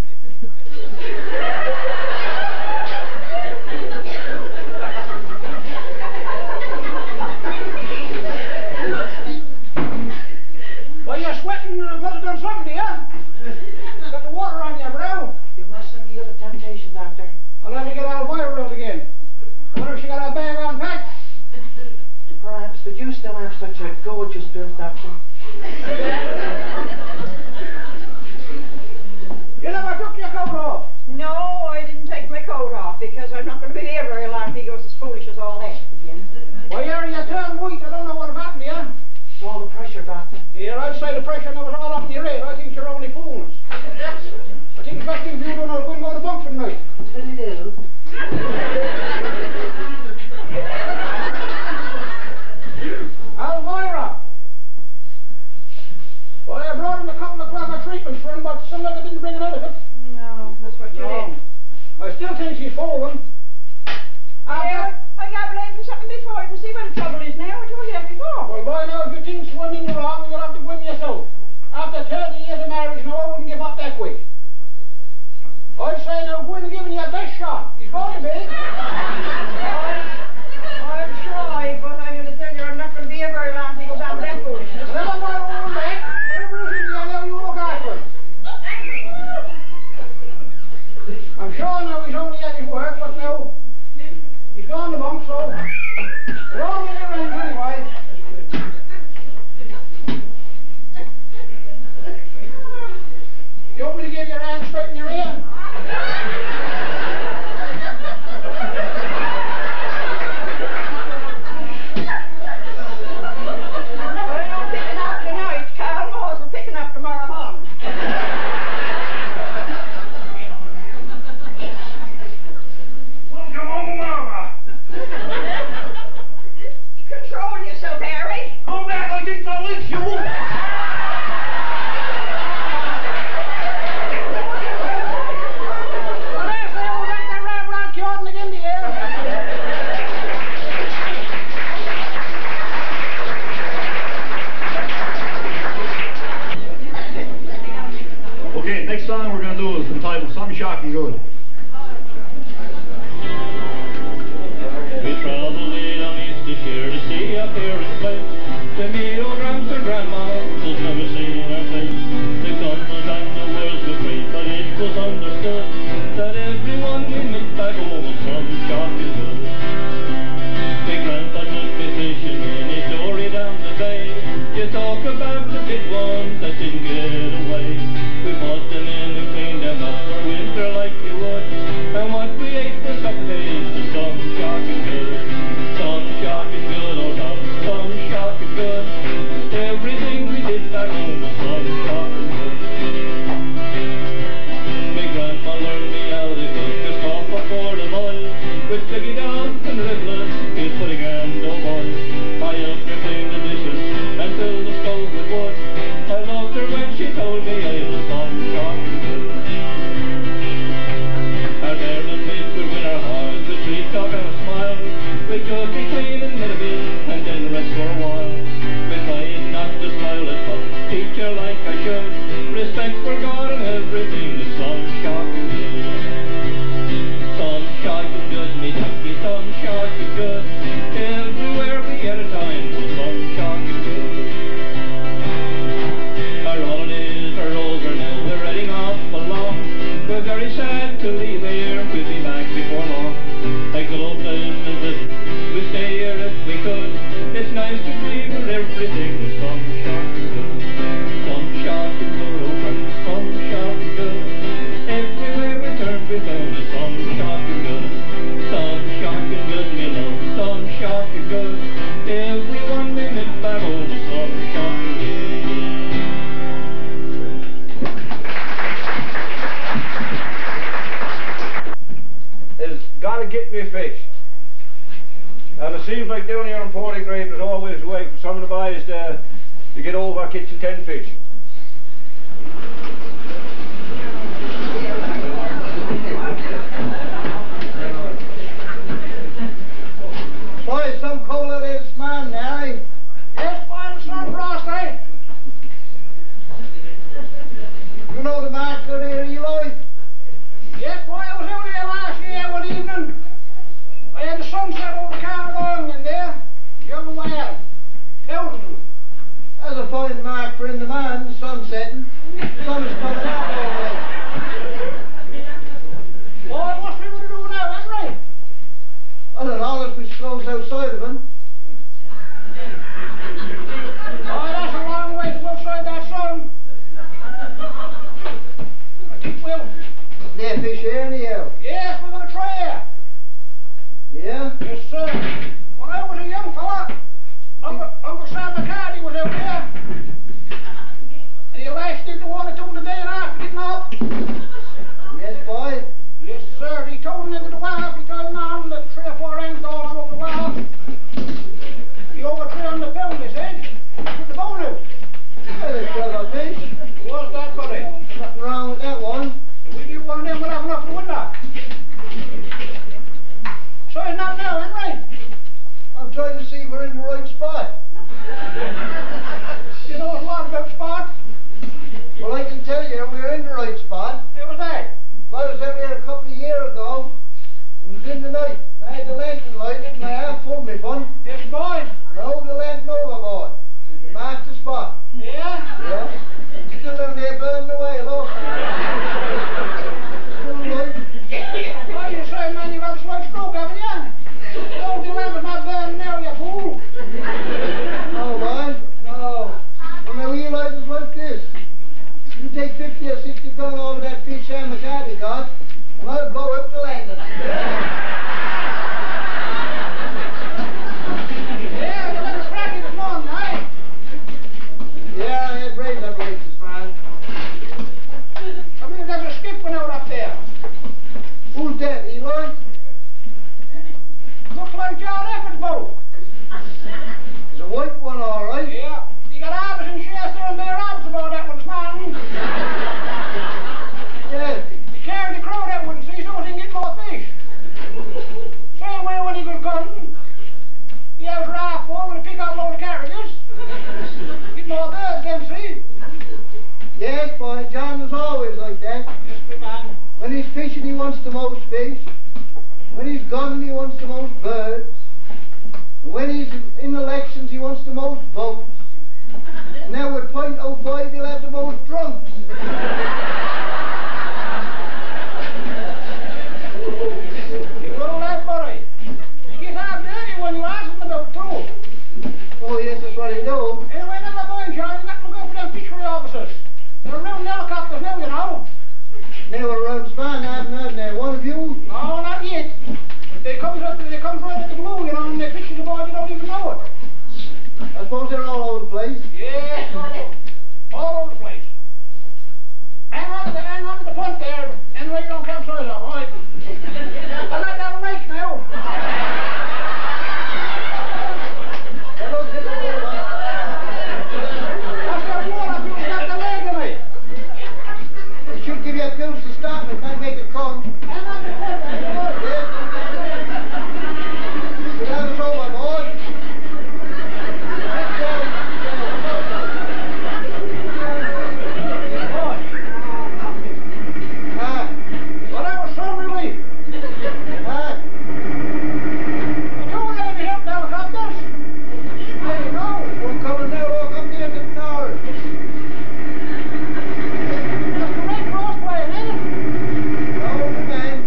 Well, you're sweating. Uh, must have done something to you. Got the water on your brow. You mustn't yield to temptation, Doctor. I'll have to get Elvira out again. I wonder if she got her bag unpacked. Perhaps, but you still have such a gorgeous build, Doctor. You never took your coat off. No, I didn't take my coat off because I'm not going to be here very long if he goes as foolish as all that again. Well, Harry, you turned white. I don't know what happened to you. It's all the pressure, Doctor. Yeah, I'd say the pressure now was all up in your head. I think you're only fooling us. I think the best thing for you to do now is go and go to bunk for the night. Did do? Elvira! Well, I brought in a couple of clever treatments for him, but some like I didn't bring it out of it. No, that's what you No. did. I still think she's fooling. I, I got blamed for something before. You can see where the trouble is now. I told you that before. Well, by now, if you think she's winning you wrong, you'll have to win yourself. After thirty years of marriage, now I wouldn't give up that quick. I say now, go in and give him your best shot. He's going to be. I'll try, but I'm going to tell you I'm not going to be here very long if he goes on with that foolishness. Never mind, old man. Whatever is in you, now you look after him. I'm sure now he's only at his work, but now he's gone to bunk, so we're all in the range anyway. You want me to give your hand straight in your ear? Well, I'm picking up tonight. Carl Moores will picking up tomorrow morning. Welcome home, Mama. Control yourself, Harry. Come back, I think I'll eat you. Okay, next song we're going to do is entitled Some Shocking Good. We traveled way down east this year to see a parents' place. To meet old gramps and grandma, who'd never seen our face. The gun was and the words were great, but it was understood that everyone we met back home was some shocking good. Big grandpa took me fishing in his dory down the bay. You talk about the big ones that didn't get away. We bought them in and cleaned them up for winter like you would. And what we ate for supper days was some shocking good. Some shocking good, oh some, some shocking good. Everything we did back home was some shocking good. My grandma learned me how to cook a copper for the mud. With piggy down and riblets, he's putting and no boy. I helped her clean the dishes and fill the stove with wood. I loved her when she told me I was some shocking good. Our parents made would win our hearts with sweet talk and a smile. We could be clean and knit a bit and then rest for a while. If I had not the smile at all, teach her like I should. Respect for God and everything is some shocking good. Some shocking good, me ducky, some shocking good. Everywhere we had a time was some shocking good. Our holidays are over now, we're heading off along. We're very sad to leave here, we'll be back before long. Like the old days and visit, we stay here if we could. It's nice to be where everything is some shocking good. Some shocking good, oh friend, some shocking good. Everywhere we turned we found is some shocking good. Some shocking good, me love, some shocking good. Everyone we met back home is some shocking good. Has got to get me a fish. And it seems like down here in Portygrave there's always a way for some of the boys to, to get over catching ten fish. Boy, some cold it is, man, Mary. Yes, boy, the sun frost, eh? You know the master here, Eli? Yes, boy, I was out here last year one evening. I had the sunset over Carlaine in there. Young whale. Thousand of them. That's a fine mark for in the man, the sun setting. The sun is coming out all right. Boy, what's we going to do now, Henry? I don't know, unless we close outside of him. Oh, that's a long way to go outside that sun. I think we'll... There fish here anyhow. Yes, we're going to try it. Yeah? Yes, sir. When I was a young fella, Uncle, Uncle Sam McCarty was out there. And he lashed into one or two in a day and a half getting up. Yes, boy? Yes, sir. He towed him into the wharf. He tied him on the three or four ends all over the wharf. He over three hundred pounds, they said. With the bone out. Well, it's clever fish. Was that, buddy? Nothing wrong with that one. We do one of them, we'll have enough for winter. So it's not now, Henry. I'm trying to see if we're in the right spot. You know a lot about spot. Well, I can tell you we're in the right spot. Where was that? I was out here a couple of years ago. It was in the night. I had the lantern lighted and I half full me fun. Yes, boy. And I hold the lantern overboard. To mark the spot. Yeah? Yeah. Still down there burning away, look. Still light. Oh, you say, man, you've had a slight stroke, haven't you? Don't you ever not burning now, you fool. No, boy. No. Well, now Eli is like this. You take fifty or sixty pounds over that fish Sam McCarty got, and I'll blow up the lantern. Yeah, you let us crack it this morning, eh? Yeah, I had razor blades this man. I believe there's a skip one out up there. Who's that, Eli? Looks like John Effort's boat. It's a white one, all right. Yeah. You got Arbus and Chester and Bear Arbus aboard that one this morning. Yeah, fish. When he's gone, he wants the most birds. And when he's in elections, he wants the most votes. And now at point oh five, he'll have the most drunks. Well, lad, Murray, you get half dirty when you ask him about too. Oh, yes, that's what I do. Anyway, never mind, John. You got to look out for them fishery officers. They're around the helicopters now, you know. They were around Span, I haven't heard there. One of you? No, not yet. But they come up, they come right at the blue, you know, and they fish the board, you don't even know it. I suppose they're all over the place. Yeah, all over, all over the place. Hang on to the, hang on to the punt there, and right, you don't capsize off, all right? I'll let that lake now. That's that water, if you got the leg in it. They should give you a pills to start with, might make it come. Hang on to the punt there, all right? Yeah. We'll have us overboard. Ah. Well, that was some relief. Ah. You don't have any help helicopters? There you go. One coming now, walk up there to the north. That's the Red Cross playing, ain't it? No, the man.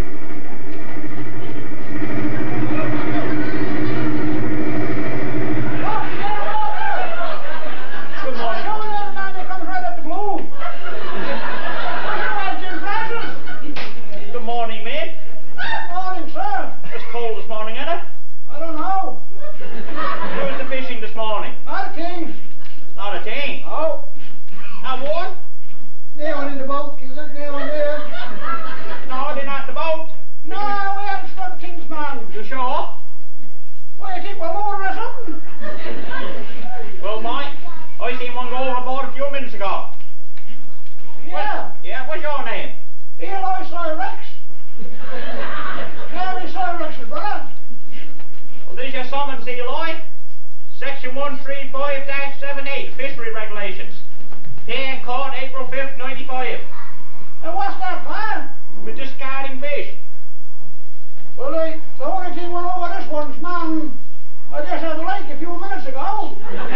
Look, get him over there. Good morning. Show me that man that comes right at the blue. Where's your lad, Jim Francis? Good morning, mate. Good morning, sir. It's cold this morning, ain't it? I don't know. Where's the fishing this morning? Not a thing. Not a thing. Oh. Not one? There one in the boat, is it? There one there. No, they're not in the boat. No, we haven't struck things, man. You sure? What, you think we're loading or something? Well, mate, I seen one go overboard a few minutes ago. Yeah. Yeah, what's your name? Eli Cyrex. Harry Cyrex's brother. Well, this is your summons, Eli. Section one three five dash seventy-eight, Fishery Regulations. Day in court, April fifth, ninety-five. And what's that, man? We're discarding fish. Well, I, the only thing went over this one's, man, I just had the lake a few minutes ago.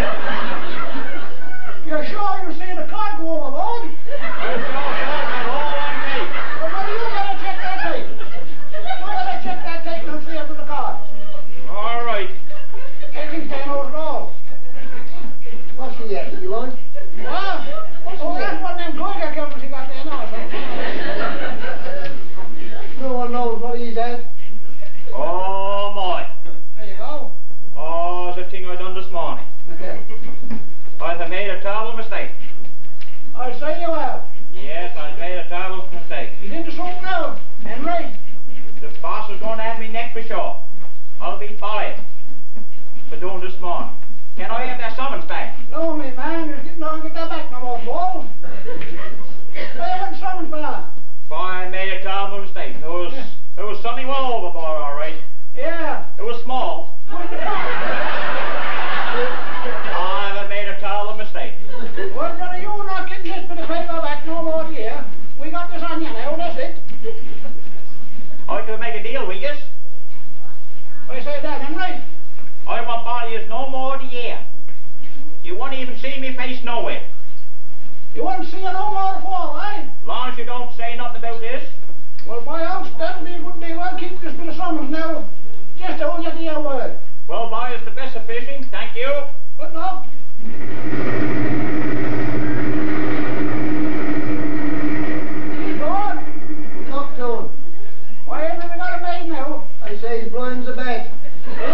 You're sure you see the cod go overboard? I'm sure, sure, that's all on me. Well, buddy, you better check that tape. You better check that tape and see after the cod. All right. I think they know it all. What's he at, Eli? Huh? Oh, that's one of them Geiger counters you got there now, sir. No one knows what he's at. Oh, my. There you go. Oh, it's a thing I done this morning. I have made a terrible mistake. I say you have. Yes, I made a terrible mistake. He's into something now, Henry. The boss is going to have me neck for sure. I'll be fired for doing this morning. Can I have that summons back? No, me man, you're getting on, get that back no more, ball. Hey, what's summons, man? Fine, made a terrible mistake. It was, Yeah. it was something well overboard, all right. Yeah. It was small. I have made a terrible mistake. Well, brother, you're not getting this bit of paper back no more here. We got this on you now, that's it. I could make a deal with you. I say that, Henry. I want body is no more the year. You won't even see me face nowhere. You won't see you no more fall, eh? Long as you don't say nothing about this. Well, by ounce, that'll be a good deal. I'll keep this bit of summons now. Just to hold you to your word. Well, boy, it's the best of fishing. Thank you. Good luck. Keep going. Good luck to him. Why haven't we got it made now? I say his blinds are back. You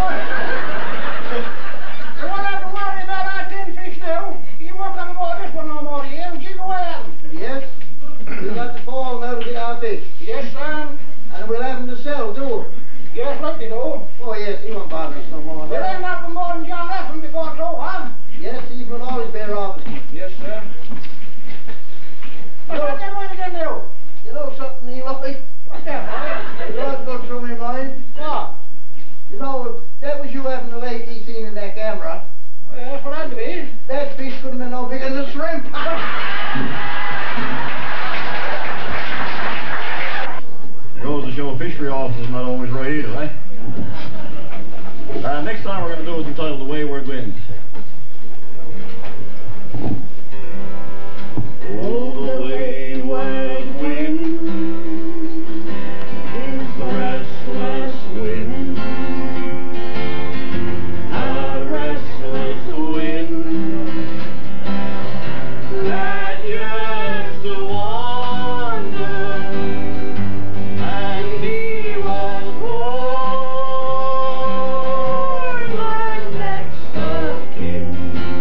won't have to worry about our tin fish now. You won't come aboard this one no more, you hear? Jig away at 'em. Yes? We got to fall now to get our fish. Yes, sir. And we'll have them to sell, too. Yes, like they do. Oh, yes, he won't bother us no more. There ain't nothing more than John Lapham before it's over. Yes, he will always bear off. fishery office is not always right either, eh? Uh, next song we're going to do is entitled The Wayward Wind. Oh, the wayward wind is the restless wind, a restless wind that yearns to wander, and he was born like next of kin.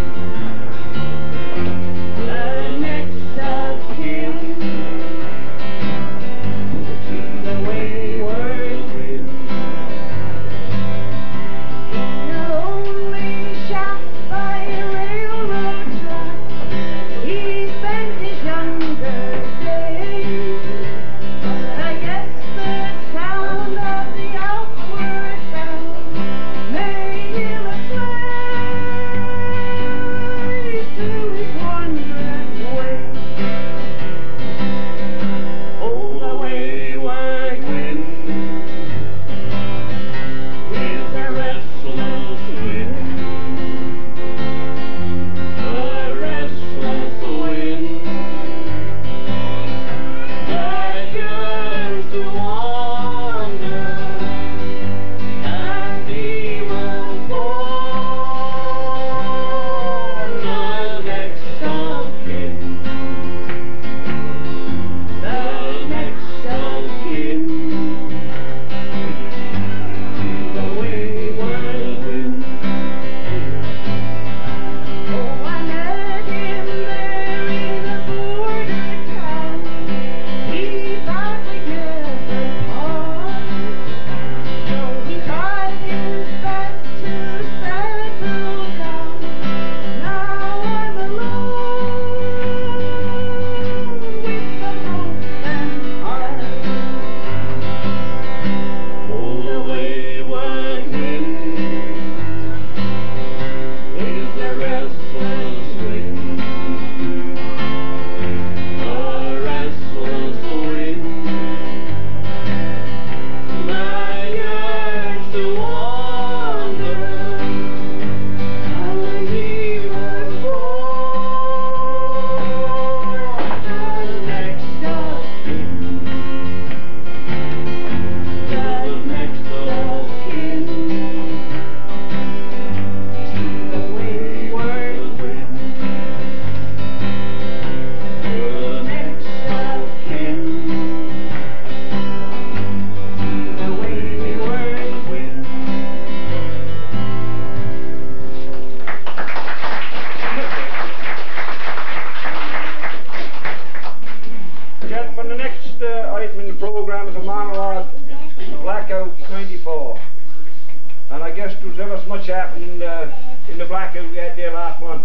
Happened in the, in the blackout we had there last month.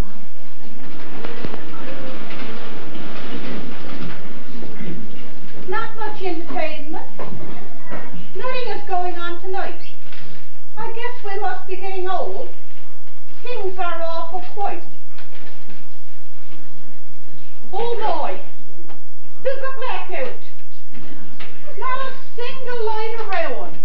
Not much entertainment. Nothing is going on tonight. I guess we must be getting old. Things are awful quiet. Oh boy, there's a blackout. Not a single light around.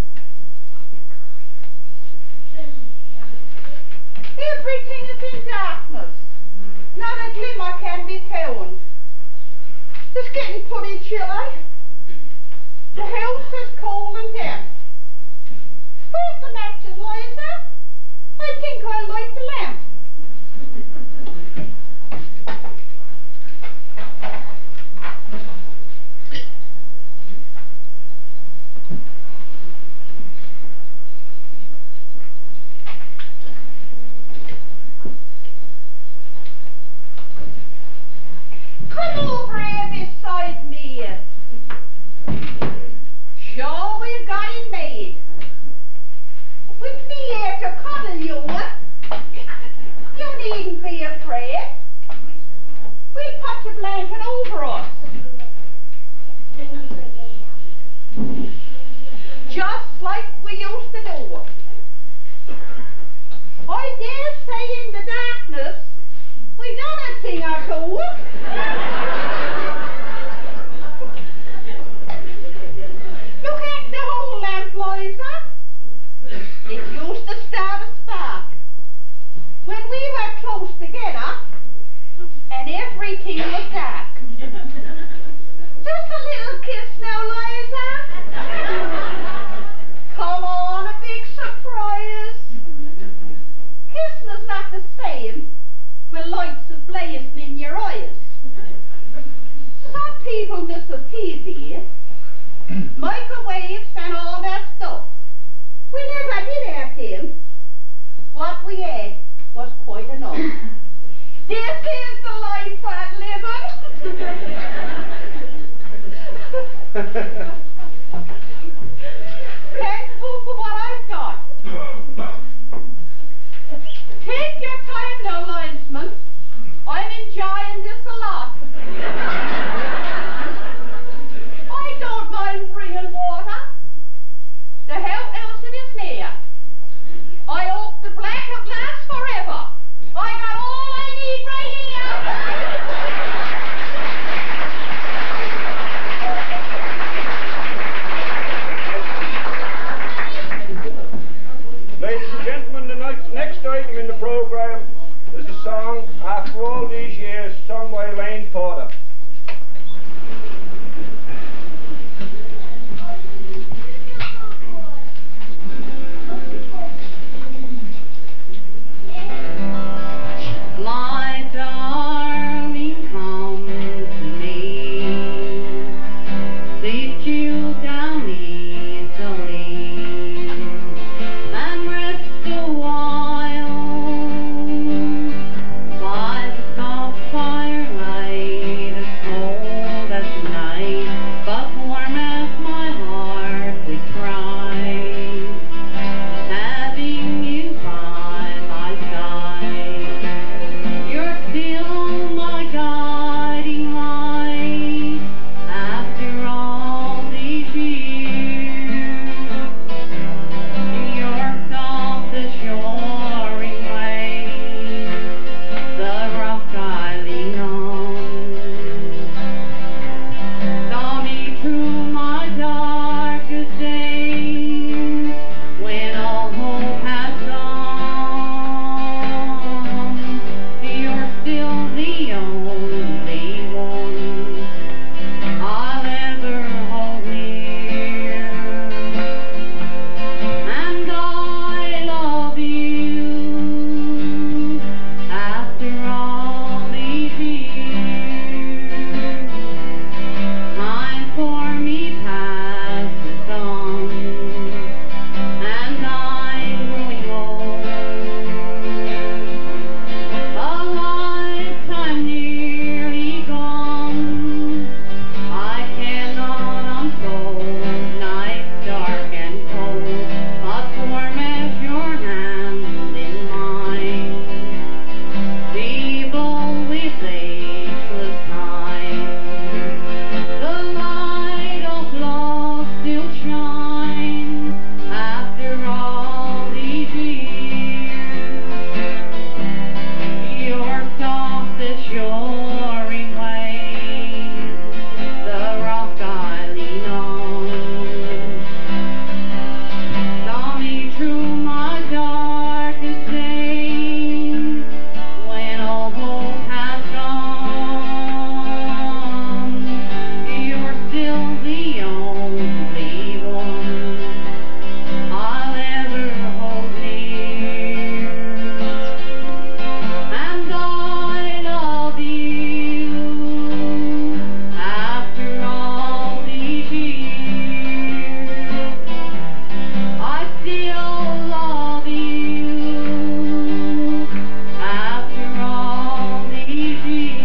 Everything is in darkness. Not a glimmer can be found. It's getting pretty chilly. The house is cold and damp. Where's the matches, Liza? I think I'll light the lamp. Come over here beside me. Sure, we've got it made. With me here to cuddle you. You needn't be afraid. We'll put the blanket over us. Just like we used to do. I dare say in the darkness we done a thing or two. Look at the whole everything was dark. Just a little kiss now, Liza. Come on, a big surprise. Kissing is not the same with lights of blazing in your eyes. Some people miss the T V, microwaves and all that stuff. We never did have them. What we had was quite enough. This is the life I'm living. Thankful for what I've got. Take your time now, linesman. I'm enjoying this a lot. I don't mind bringing water. The hell else it is near. I hope the black will last forever. I got all I need right here. Ladies and gentlemen, the next item in the program is a song, After All These Years, sung by Carlaine Porter. My darling, come to me. Sit you down easily and rest a while by the soft firelight, as cold as night, but warm as my heart would cry. Having you by my side, you're still my guiding light after all these years. Your soft assuring ways, the rock I lean on, saw me through my darkest days when all hope has gone. You're still the only one I'll ever hold near, and I love you after all these years. Time for me passes on, and I'm growing old. A lifetime nearly gone, I cannot unfold. Nights dark and cold, but warm as your hand in mine. Feeble with ageless time, the light of love still shines after all these years. Your soft assuring ways, the rock I lean on, saw me through my darkest days when all hope has gone. You're still the only one I'll ever hold near, and I love you after all these years. I still love you after all these years.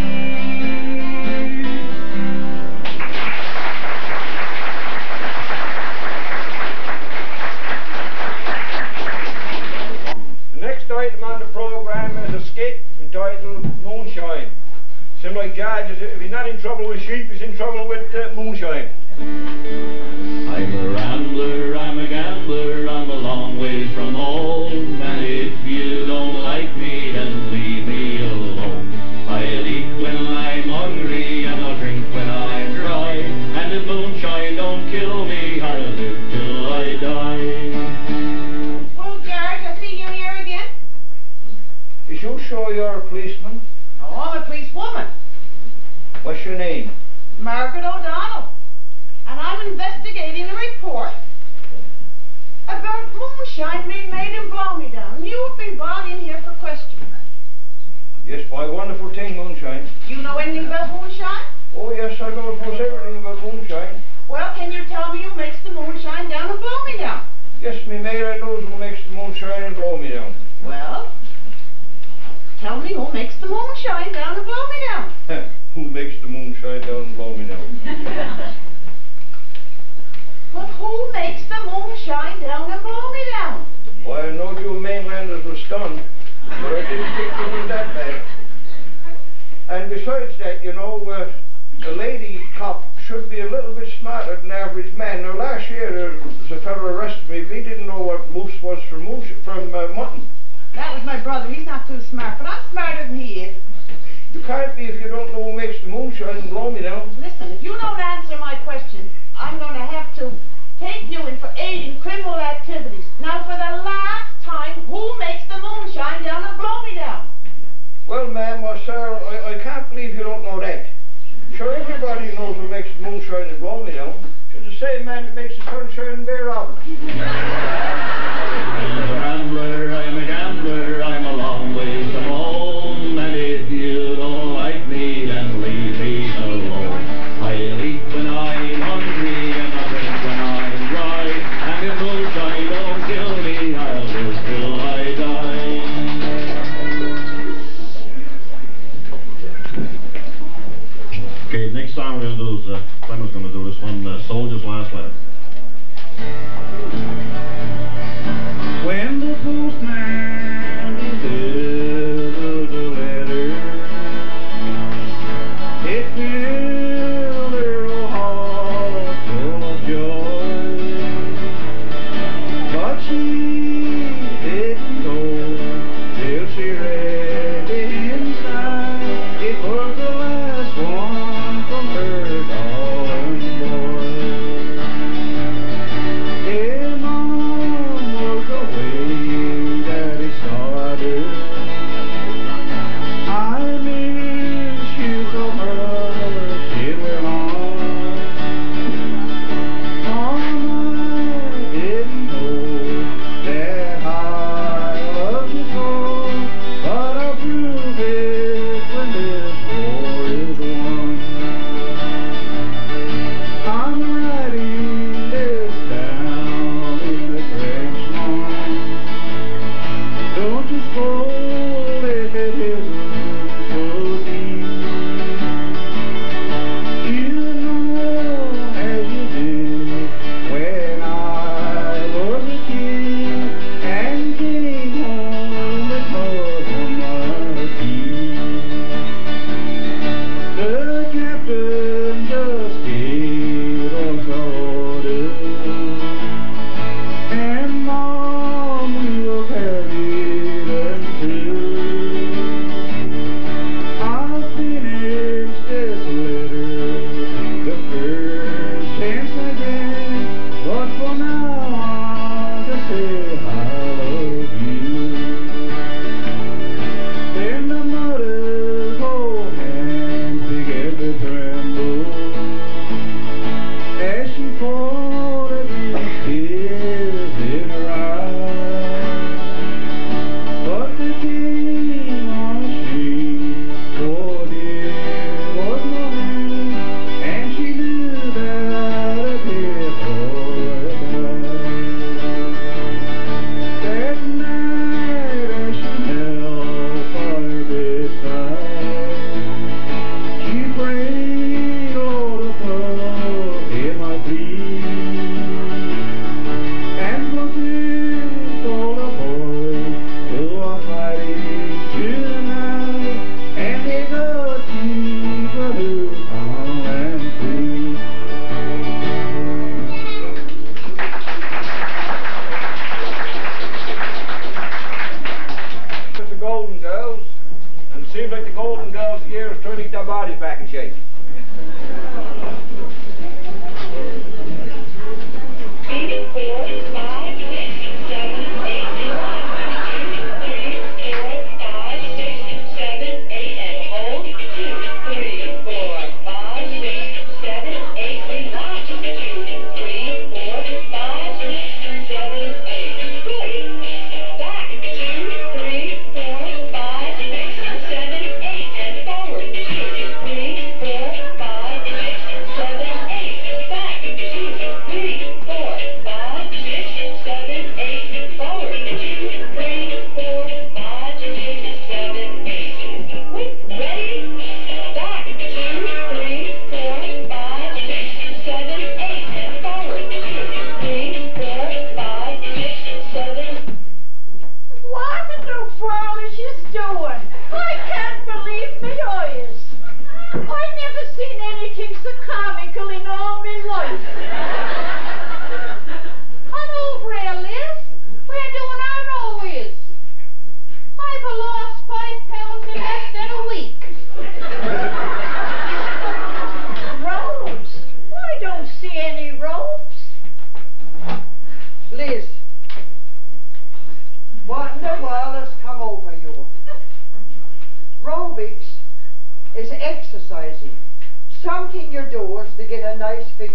The next item on the program is a skit entitled Moonshine. Seems like George, is- if he's not in trouble with sheep, he's in trouble with uh, moonshine. I'm a rambler, I'm a gambler, I'm a long ways from home, and if you don't like me, then leave me alone. I'll eat when I'm hungry, and I'll drink when I'm dry, and if moonshine don't kill me, I'll live till I die. Well, George, I see you here again. Is you sure you're a policeman? Oh, I'm a policewoman. What's your name? Margaret O'Donnell. And I'm investigating a report about moonshine being made in Blow-Me-Down. You have been brought in here for questioning. Yes, why, wonderful thing, moonshine. Do you know anything about moonshine? Oh, yes, I know most everything about moonshine. Well, can you tell me who makes the moonshine down in Blow-Me-Down? Yes, me maid, I knows who makes the moonshine and Blow-Me-Down. Well, tell me who makes the moonshine down in Blow-Me-Down. Who makes the moonshine down and Blow-Me-Down? But who makes the moonshine down in Blow-Me-Down? Why, I know you mainlanders were stunned, but I didn't think it was that bad. And besides that, you know, uh, a lady cop should be a little bit smarter than the average man. Now, last year there was a fellow arrested me, but he didn't know what moose was from moose, from uh, mutton. That was my brother. He's not too smart, but I'm smarter than he is. You can't be if you don't know who makes the moonshine and Blow-Me-Down. Listen, if you don't answer my question, I'm going to have to take you in for aiding criminal activities. Now, for the last time, who makes the moonshine down and Blow-Me-Down? Well, ma'am, or sir, I, I can't believe you don't know that. Sure, everybody knows who makes the moonshine and Blow-Me-Down. It's the same man that makes the sunshine in Bear Robin. I'm a rambler, I'm a gambler, I'm a long way from home, and if you don't like me, then leave me alone. I'll eat when I'm hungry, and I'll drink when I'm dry, and if moonshine don't kill me, I'll live till I die. Okay, next song we're going to do is, uh, Clement's going to do this one, uh, Soldier's Last Letter. When the postman delivered the letter, it filled her old heart full of joy, but she didn't know till she read inside it was the last one from her darling boy.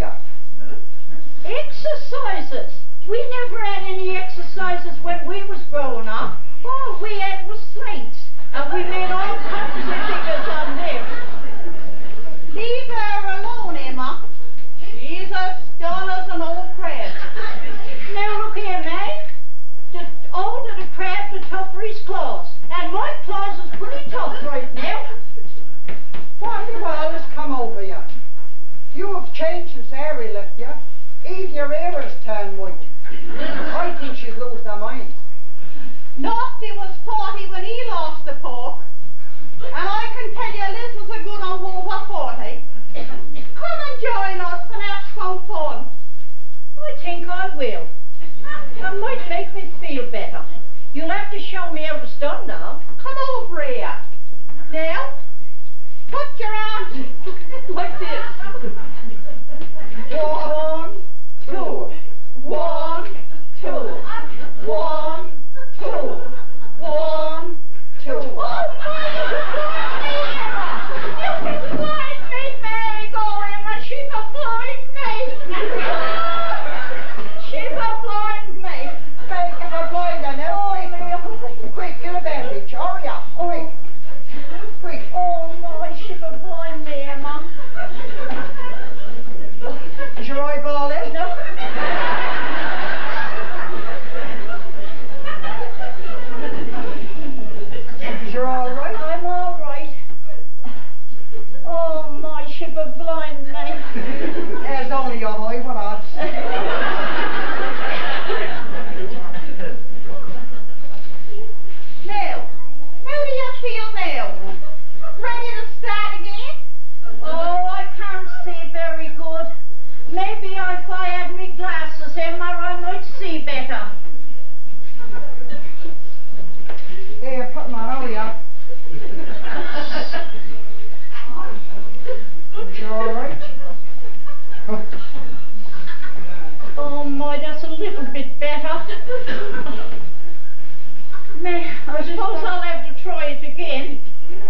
ya? Exercises? We never had any exercises when we was growing up. All we had was slates, and we made all kinds of figures on them. Leave her alone, Emma. She's as dull as an old crab. Now look here, May. The older the crab, the tougher his claws. And my claws is pretty tough right now. What have all this come over you? You have changed since Harry left you. Even your hair has turned white. I think she's lost her mind. Naughty was forty when he lost the pork. And I can tell you Liz was a good on over forty. Come and join us and have some fun. I think I will. It might make me feel better. You'll have to show me how it's done now. Come over here. Now, put your arms like this. One, two. One, two. One, two. One, two. Oh, my, you can blind me, Mary, going, and she can blind me. She can blind me. Make him a blinder now. Quick, quick, get a bandage. Hurry up. Quick. Quick. Oh, my, she can blind me, Emma. Is your eyeball in? No. You're all right? I'm all right. Oh, my, she can blind me. There's only your eye, what odds? Now, how do you feel now? Ready to start again? Oh, I can't see very good. Maybe if I had me glasses, Emma, I might see better. Here, put them on, hurry up. You all right? Oh, my, that's a little bit better. May, I suppose I'll have to try it again.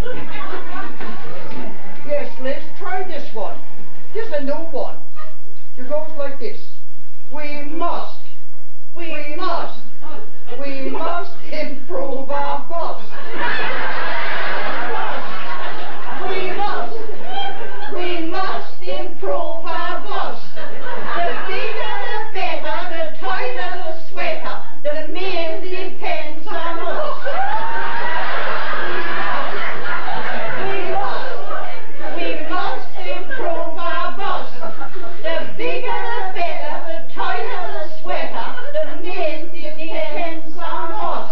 Yes, Liz, try this one. This is a new one. It goes like this. We must. We, We must. We must improve our bus. We must. We must improve our bus. The bigger the better, the tighter the sweater. The meal depends on us. We must. We must improve our bus. The bigger the better, the tighter the sweater. The meal depends on us.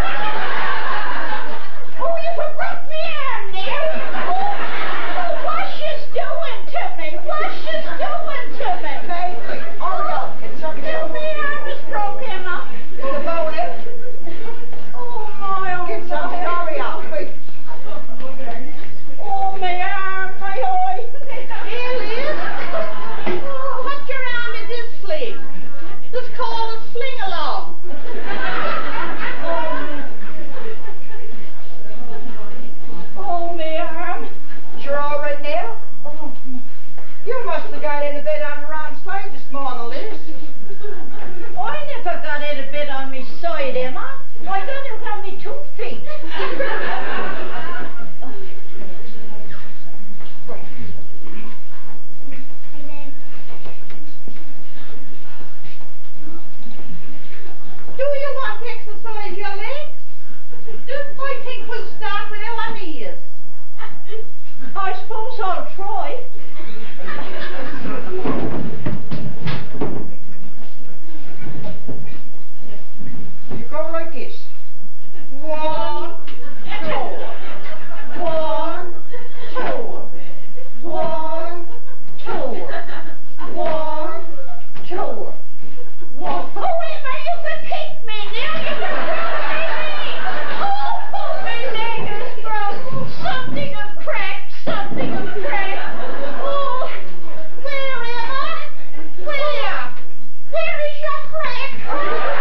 Oh, you forgot me arm there. Oh, what she's doing to me? What she's doing to me? Hey, quick, hurry up. Get some Oh, my arm is broken up. Get the bow in. Oh, my, oh, Get some, my. hurry up, quick. Oh, my arm, my eye. Here, Liz. Oh, put your arm in this sling. It's called a sling along. Oh, my arm. You're all right now? Oh, You must have got out of bed on the wrong side this morning, Liz. I never got out of bed on my side, Emma. I got it on my two feet. do you want to exercise your legs? I think we'll start with our knees. I suppose I'll try. You go like this. One, two. One, two. One, two. One, two. One. Oh, Emma, you can keep me now. You can throw me. Oh, my leg is broke. Something have cracked. Something have cracked. Oh, where, Emma? Where? Where is your crack?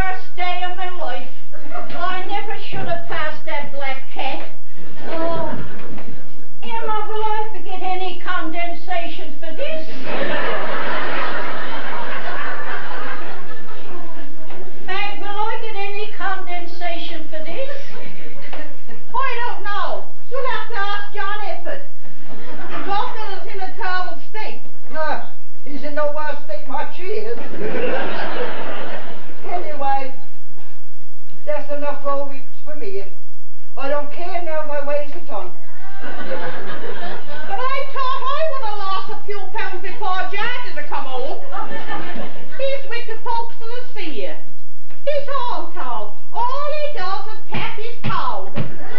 worst day of my life. I never should have passed that black cat. Oh, Emma, will I ever get any condensation for this? Meg, will I get any condensation for this? I don't know. You'll have to ask John Efford. The governor is in a terrible state. Nah, he's in no worse state much he is. Anyway, that's enough four weeks for me. I don't care now my ways are done. But I thought I would have lost a few pounds before George to come home. He's with the folks of the sea. He's all tall. All he does is tap his toe.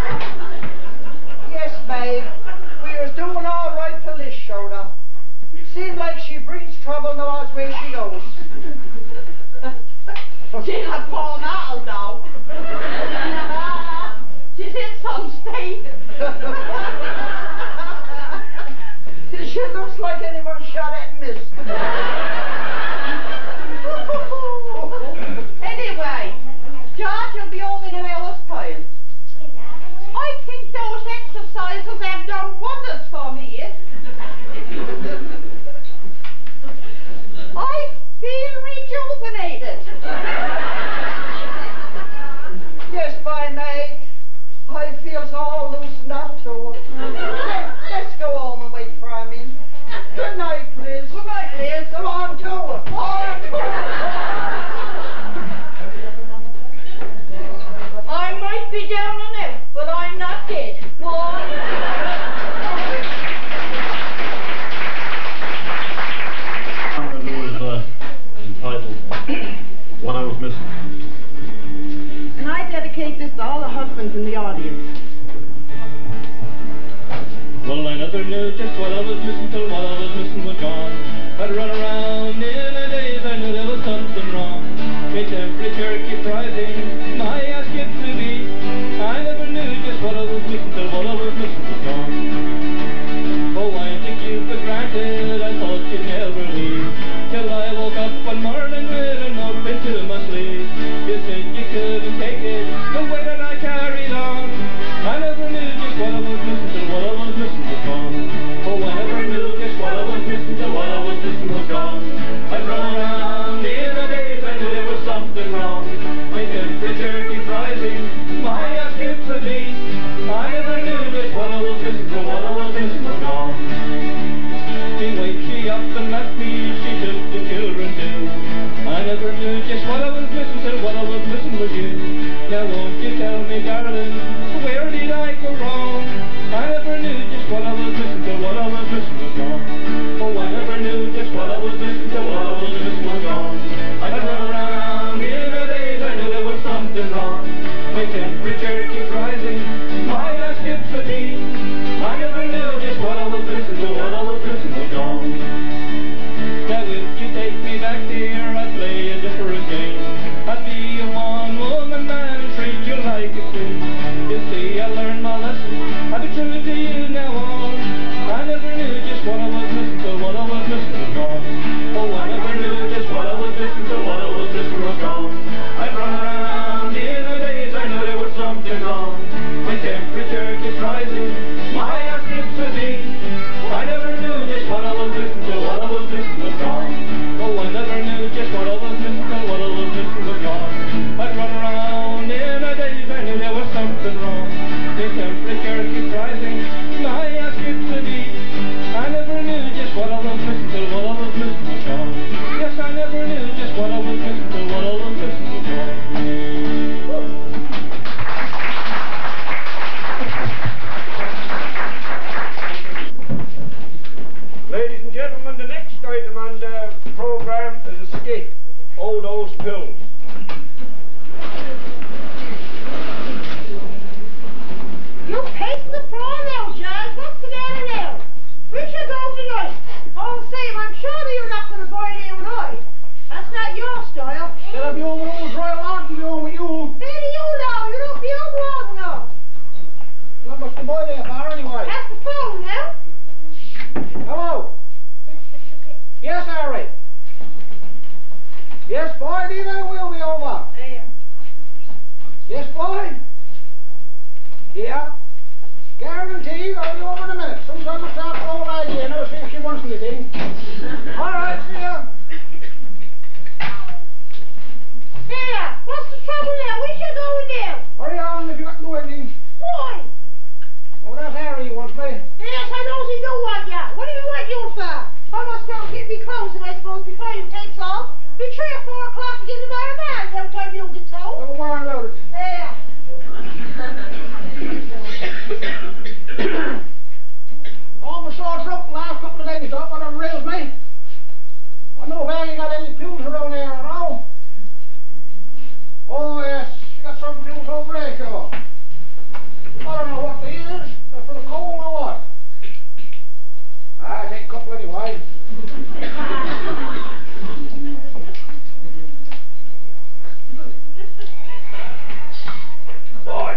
Yes, babe, we was doing all right till this showed up. Seemed like she brings trouble no matter where she goes. She's a poor model, though. She's in some state. She looks like anyone shot at and missed. Anyway, George will be over in an hour's time. I think those exercises have done wonders for me. I feel rejuvenated. Yes, my maid. I feels all loosened up too. Let's go home and wait for him in. Good night, Liz. Good night, Liz. Go on to her. On to her. I might be down and out, but I'm not dead. What? I'm going to do is uh, entitled What I Was Missing. And I dedicate this to all the husbands in the audience. Well, I never knew just what I was missing till what I was missing was gone. I'd run around in the days, I knew there was something wrong. My temperature kept rising, my ass kept to beat. I never knew just what I was missing till what I was missing was gone. Oh, I took you for granted, I thought you'd never leave. Till I woke up one morning with an up into my sleeve. You said you couldn't take it, the way that I carried on. I never knew just what I was missing till what I was missing was gone. Oh, I never knew just what I was missing till what I was missing was gone. I'd run around in the days, I knew there was something wrong. My temperature keeps rising, my ass skips a beat. I never knew just what I was missing till what I was missing was gone. She waked she up and left me, she took the children too. I never knew just what I was missing till what I was missing was you. Now won't you tell me, darling, where did I go wrong? I never knew just what I was missing till what I was missing was gone. Oh, I never knew just what I was missing till what I was missing was gone. I'd run around in the days, I knew there was something wrong. My temperature keeps rising, my ass skips a beat. I never knew just what I was missing till what I was missing was gone. Now if you take me back there, I'd play a different game. I'd be a one-woman man and treat you like a queen. You see, I learned my lesson, I'll be true to you now on. I never knew just what I was missing till what I was missing was gone. Oh, I never knew just what I was missing till what I was missing was gone. I'd run around in the days, I knew there was something wrong. My temperature keeps rising, my ass skips a beat. I never knew just what I was missing till what I was missing was gone. Oh, I never knew just what I was missing till what I was missing was gone. I'd run around in the days, I knew there was something wrong. The temperature keeps rising, my ass skips a beat. I never knew just what I was missing till what I was missing was gone. Yes, I never knew just what I was missing till what I was missing was gone. Ladies and gentlemen, the next item on the program is a skit, Oh Those Pills. You paced the floor now, George. What's the matter now? We should go tonight. All the same, I'm sure that you're not going to buy any with I. That's not your style. That'll be over those Royal Arden be over you. Who do you know? You don't be over long enough. Not much to buy there for anyway. That's the phone now. Hello? Yes, Harry. Yes, boy, I will be over. There. boy? Yeah. Guaranteed I'll be over in a minute. As soon as I must start for old idea and I'll see if she wants anything. All right, see ya. Here, what's the trouble now? We should go now. Hurry on if you got to do anything. Why? Oh, that's Harry you want, play. Yes, I know you do want ya. What do you want you for? I must go get me clothes and I suppose before you takes off. Be three or four o'clock to get the man man. No time you get home. Don't worry about it. Yeah. All my sore throat the last couple of days, though, whatever rails me. I know if Aggie got any pills around here at all. Oh, yes, she got some pills over there, sure. I don't know what they is. They're for the cold or what. I take a couple anyway. Boy.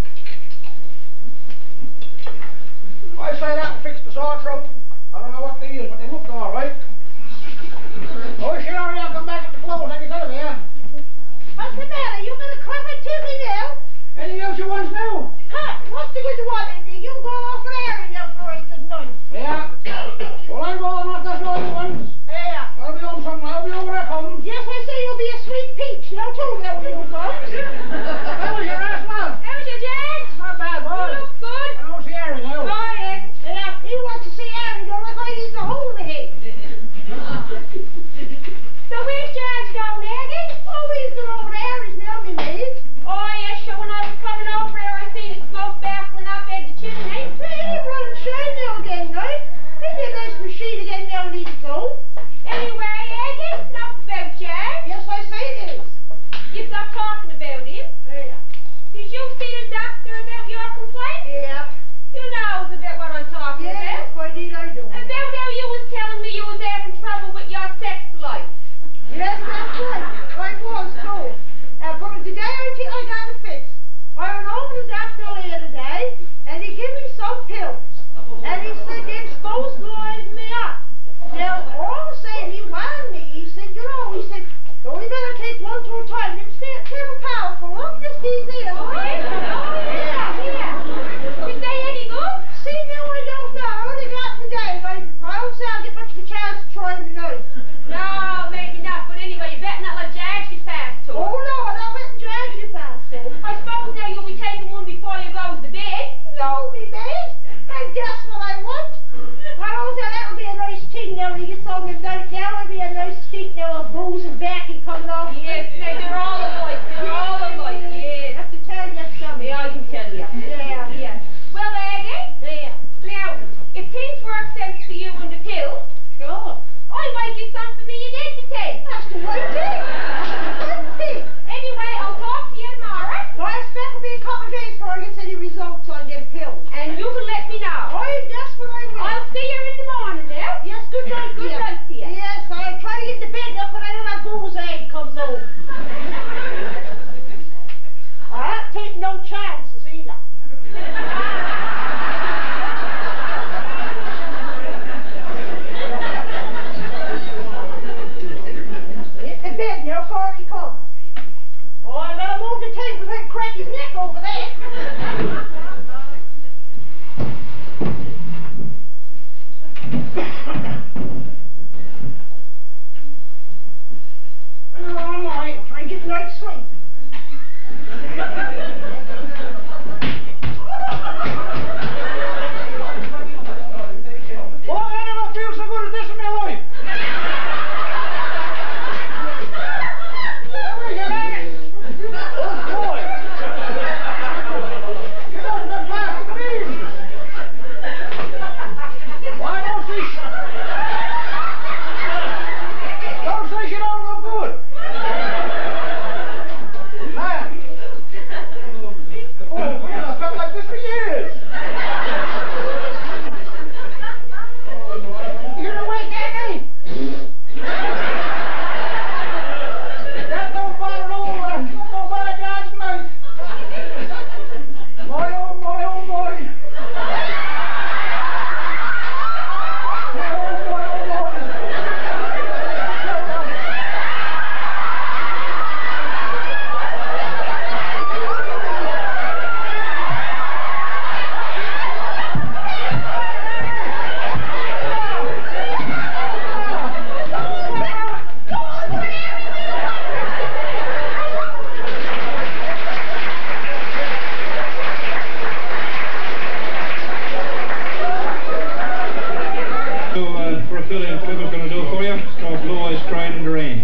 I say that will fix the sore throat. I don't know what they is, but they looked all right. Oh, sure, I'll come back at the close, I can tell you. What's the matter? You gonna clap it to me now? Anything else you want to know? Huh? What's the good one? You go off an errand now for us tonight. Yeah. Well, I'm going on that's all you want. Yeah. I'll be on something. I'll be over there comes. Yes, I say you'll be a sweet peach. Now, too, now when you come. How was your ass, lad? How was your James? Not bad, boy. You look good. I don't see Harry now. Morning. Yeah, you want to see Aaron, don't look like he's a hole in the head. So where's George going, Aggie? Oh, he's been over to Aaron's now, me maid. Oh, yeah, sure. When I was coming over here, I seen the smoke baffling up at the chimney. Hey, he running shine now again, right? He did a nice machine again now, needs to go. Anyway, Aggie, enough about George. Yes, I say it is. You stopped talking about him. Yeah. Did you see the doctor about your complaint? Yeah. You knows about what I'm talking Yes, about. I did, I do. About how you was telling me you was having trouble with your sex life. Yes, that's right. I was too. Uh, but today I think I got it fixed. I went over to the doctor the other day, and he gave me some pills. And he said they're supposed to liven me up. Now, all the same, he warned me. He said, you know, he said, you only better take one to a time. Them stay too powerful. Look, just these there. Oh, yeah. Oh, yeah, yeah. Is they any good? See, now I don't know. I only got them today. I, I don't say I'll get much of a chance to try them tonight. No, maybe not. But anyway, you better not let Jags get past to Oh, it. no, I'm not letting Jags you pass them. I suppose now you'll be taking one before you goes to bed. No, me maid. And guess what I want? I don't say that would be a nice thing now when he gets home at night. That would be a nice thing now, a bruising back and coming off. Yes, they, they're all alike. They're all alike. Yeah. I have to tell you something. Yeah, I can tell you. Yeah. Yeah. Well, Aggie. Yeah. Now, if things work sense for you and the pill, Sure. I might get some for me and Ed to take. That's the right thing. That's the right thing. Anyway, I'll talk to you tomorrow. Well, I expect it'll be a couple of days before I get any results on them pills. And you can let me know. Oh, that's what I will. I'll see you in the morning now. Yes, good night, Good dear. night to you. Yes, I'll try to get to bed up when I know that booze egg comes home. I don't take no chances either. Get to bed now before he comes. Oh, I better move the table so I can crack his neck over there. Oh, all right, try and get a night's sleep. Boy, I never feel so good as this in my life. How is your ass? Oh, boy. You must have passed the means. Why don't she... Don't say she don't look good. crying in the rain.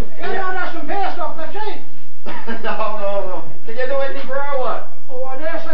no, no, no. Can you do anything for her, what? Oh, I dare say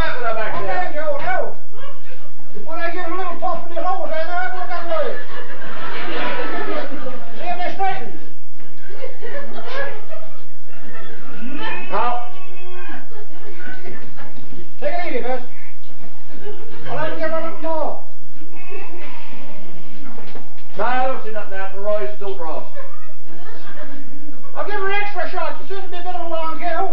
that with her back there? Okay, Joe, no. When I give it a little puff in this hose, I know what that was. See if they're straightened. Now, take it easy, Gus. I'll have to give her a little more. No, I don't see nothing happening. Roy's still crossed. I'll give her an extra shot. It seems to be a bit of a long kill.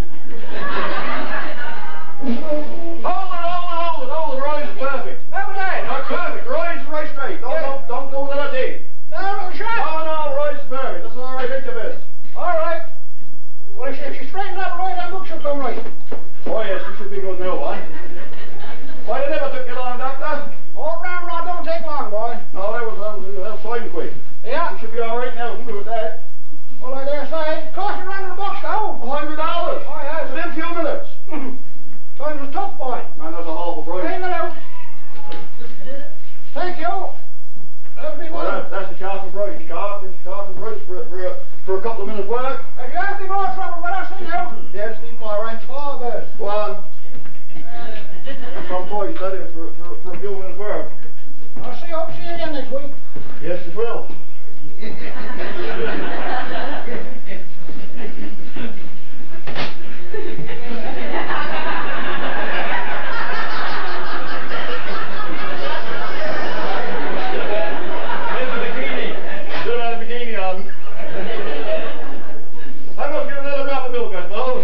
Hold it, hold it, hold it, hold it. Roy's is perfect. That was that. No, perfect. Roy's is right straight. Don't, Yeah. don't, don't do another thing. No, no shot. No, no, Roy's is perfect. That's all right. Take the best. All right. Well, if she, if she straightens up right, that book should come right. Oh, yes, you should be good now, boy. Why, it never took you long, Doctor? All round rod don't take long, boy. No, that was, that was, that was fine quick. Yeah. You should be all right now. You with that. Well, I dare say. It cost you a hundred bucks, though. A hundred dollars. Oh, yes. Within a few minutes. Times was tough, boy. Man, that's a awful price. Bring it out. Thank you. That'll be Well, good. that, that's a shocking price. Shocking, shocking price for, for, a, for a couple of minutes' work. If you have any more trouble with us, see you. Yes, Steve, all right. All this. Go on. That's some price, that is, for, for, for a few minutes' work. I'll see you. Hope to see you again next week. Yes, it will. I must get another drop of milk, I suppose.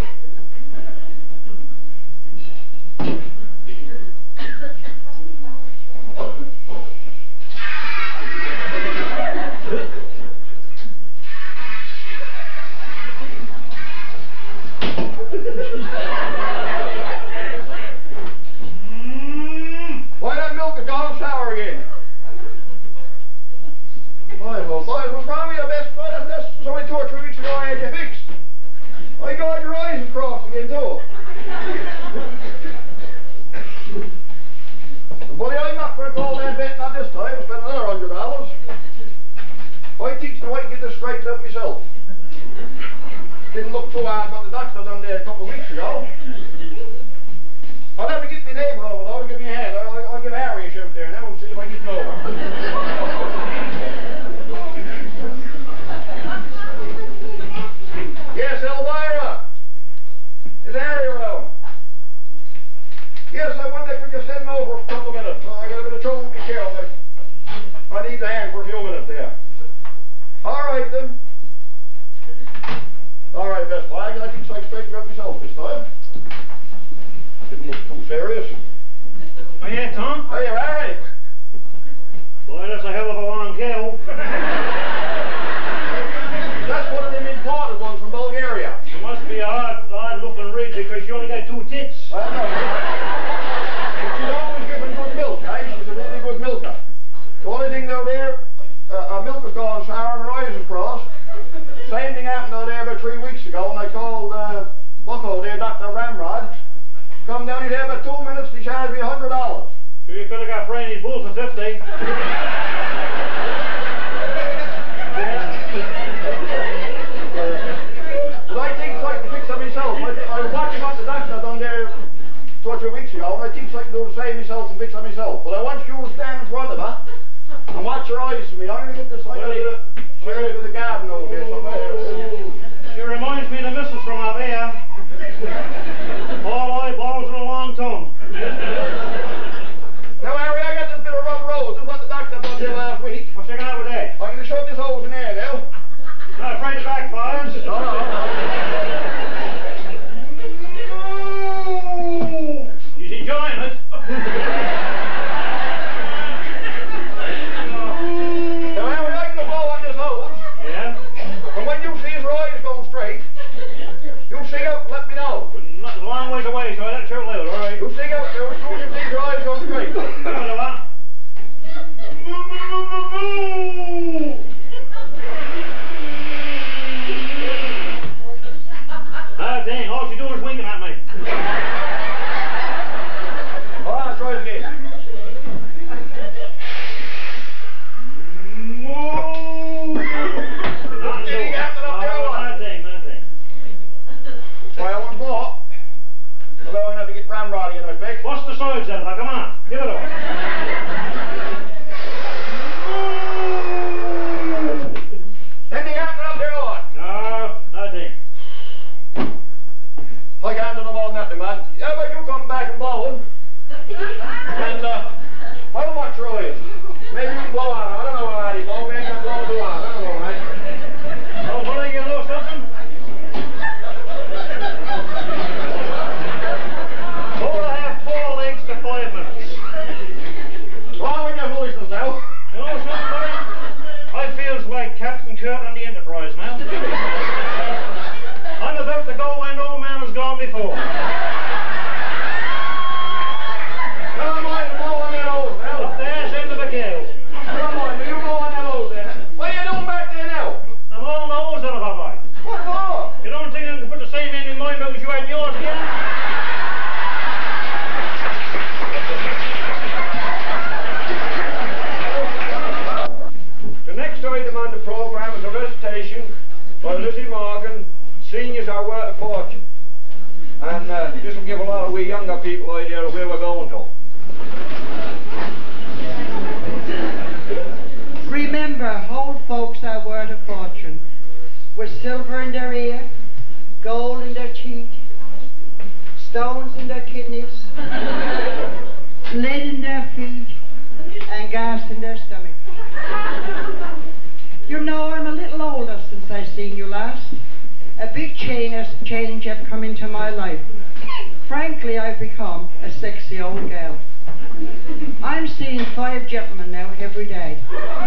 Why, that milk has gone sour again. Boy, well, boy, what's wrong with your best bud? That's that's only two or three weeks ago I had you fixed. I got your eyes across again, too. Buddy, I'm not going to call that vet not this time. Spend another hundred dollars. I teach the way to get this straightened out myself. Didn't look too hard what the doctor done there a couple of weeks ago. I'll have to get my neighbour over, though, to give me a hand. I'll, I'll give Harry a shout there now and see if I can get him over. Yes, Elvira. Is Harry around? Yes, I wonder could you send him over for a couple of minutes. Uh, I got a bit of trouble with my chair. I, I need a hand for a few minutes there. All right, then. All right, best boy. I think I straightened out myself this time. Didn't look too serious. Oh, yeah, Tom? Hey, Harry. Boy, that's a hell of a long kill. That's one of them imported ones from Bulgaria. It must be a hard, hard-looking rig because you only got two tits. I know. But she's always giving good milk, eh? She's a really good milker. The only thing though there, uh, her milk has gone sour and her eyes have crossed. Same thing happened though there about three weeks ago when I called uh, Bucko there, Doctor Ramrod. Come down, he's there about two minutes, he charged me a hundred dollars. Sure, you could have got Franny's bull for fifty. But I think I can fix it myself. I, I was watching what the doctor done there two or three weeks ago, and I think I can do the same myself and fix it myself. But I want you to stand in front of her and watch your eyes for me. I'm going to get this like a bit of the garden over here somewhere. She reminds me of the missus from out there. All eyeballs and a long tongue. Now, Harry, I got this bit of rough rose. This is what the doctor done there last week. What's she going out with that? I'm going to shove this hose in there now. Not afraid of backfires? No, no, no. She's enjoying it. Now, Harry, I'm going to blow on this hose. Yeah? And when you see his eyes going straight, you change, change have come into my life. Frankly, I've become a sexy old girl. I'm seeing five gentlemen now every day.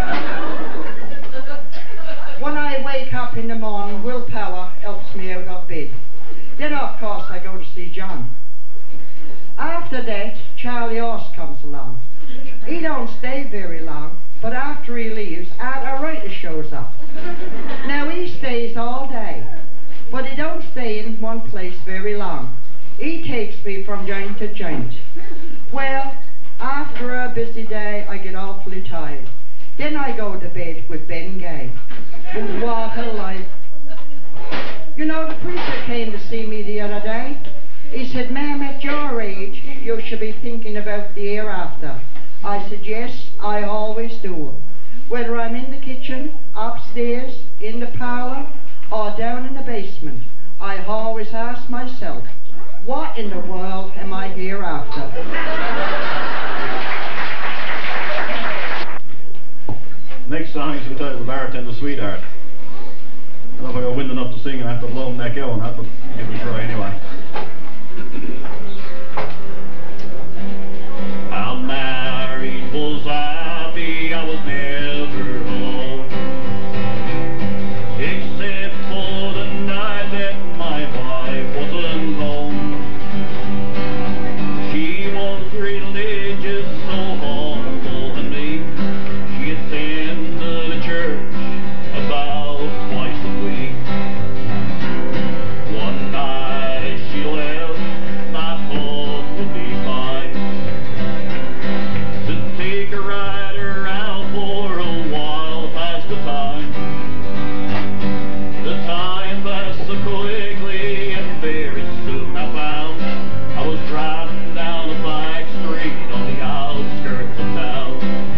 When I wake up in the morning, willpower helps me out of bed. Then, of course, I go to see John. After that, Charlie Horse comes along. He don't stay very long, but after he leaves, Arthur Writer shows up. Now, he stays all day, but he don't stay in one place very long. He takes me from joint to joint. Well, after a busy day, I get awfully tired. Then I go to bed with Ben Gay. What a life. You know, the preacher came to see me the other day. He said, "Ma'am, at your age, you should be thinking about the hereafter." I said, "Yes, I always do. Whether I'm in the kitchen, upstairs, in the parlor, or down in the basement, I always ask myself, what in the world am I here after?" Next song is entitled Bartender Sweetheart. I don't know if I got wind enough to sing and I have to blow neck out on that, but give it a try anyway. I'm married, was happy, I was never alone. Except for the night that my wife wasn't home. She was religious, so humble to me. She attended the church about twice a week. One night as she left, my thought would be fine to take her right around for a while, pass the time. The time passed so quickly, and very soon I found I was driving down a back street on the outskirts of town.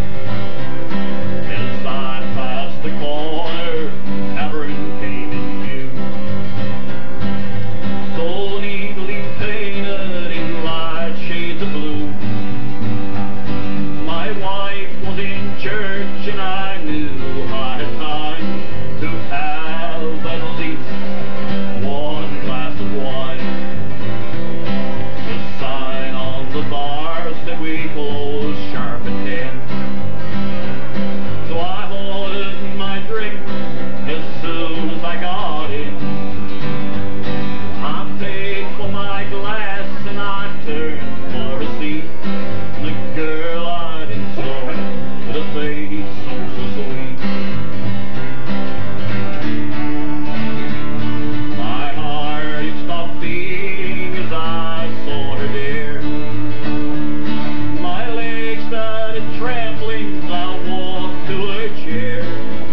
As I passed the corner, tavern came in view, so neatly painted in light shades of blue. My wife was in church, and I knew I had time to have at least one glass of wine. The sign on the bar said we closed sharp at ten, so I ordered my drink as soon as I got in. I paid for my glass and I turned for a seat. The girl I'd enjoyed with a face so, so sweet. My heart it stopped beating as I saw her there. My legs started trembling as I walked to her chair.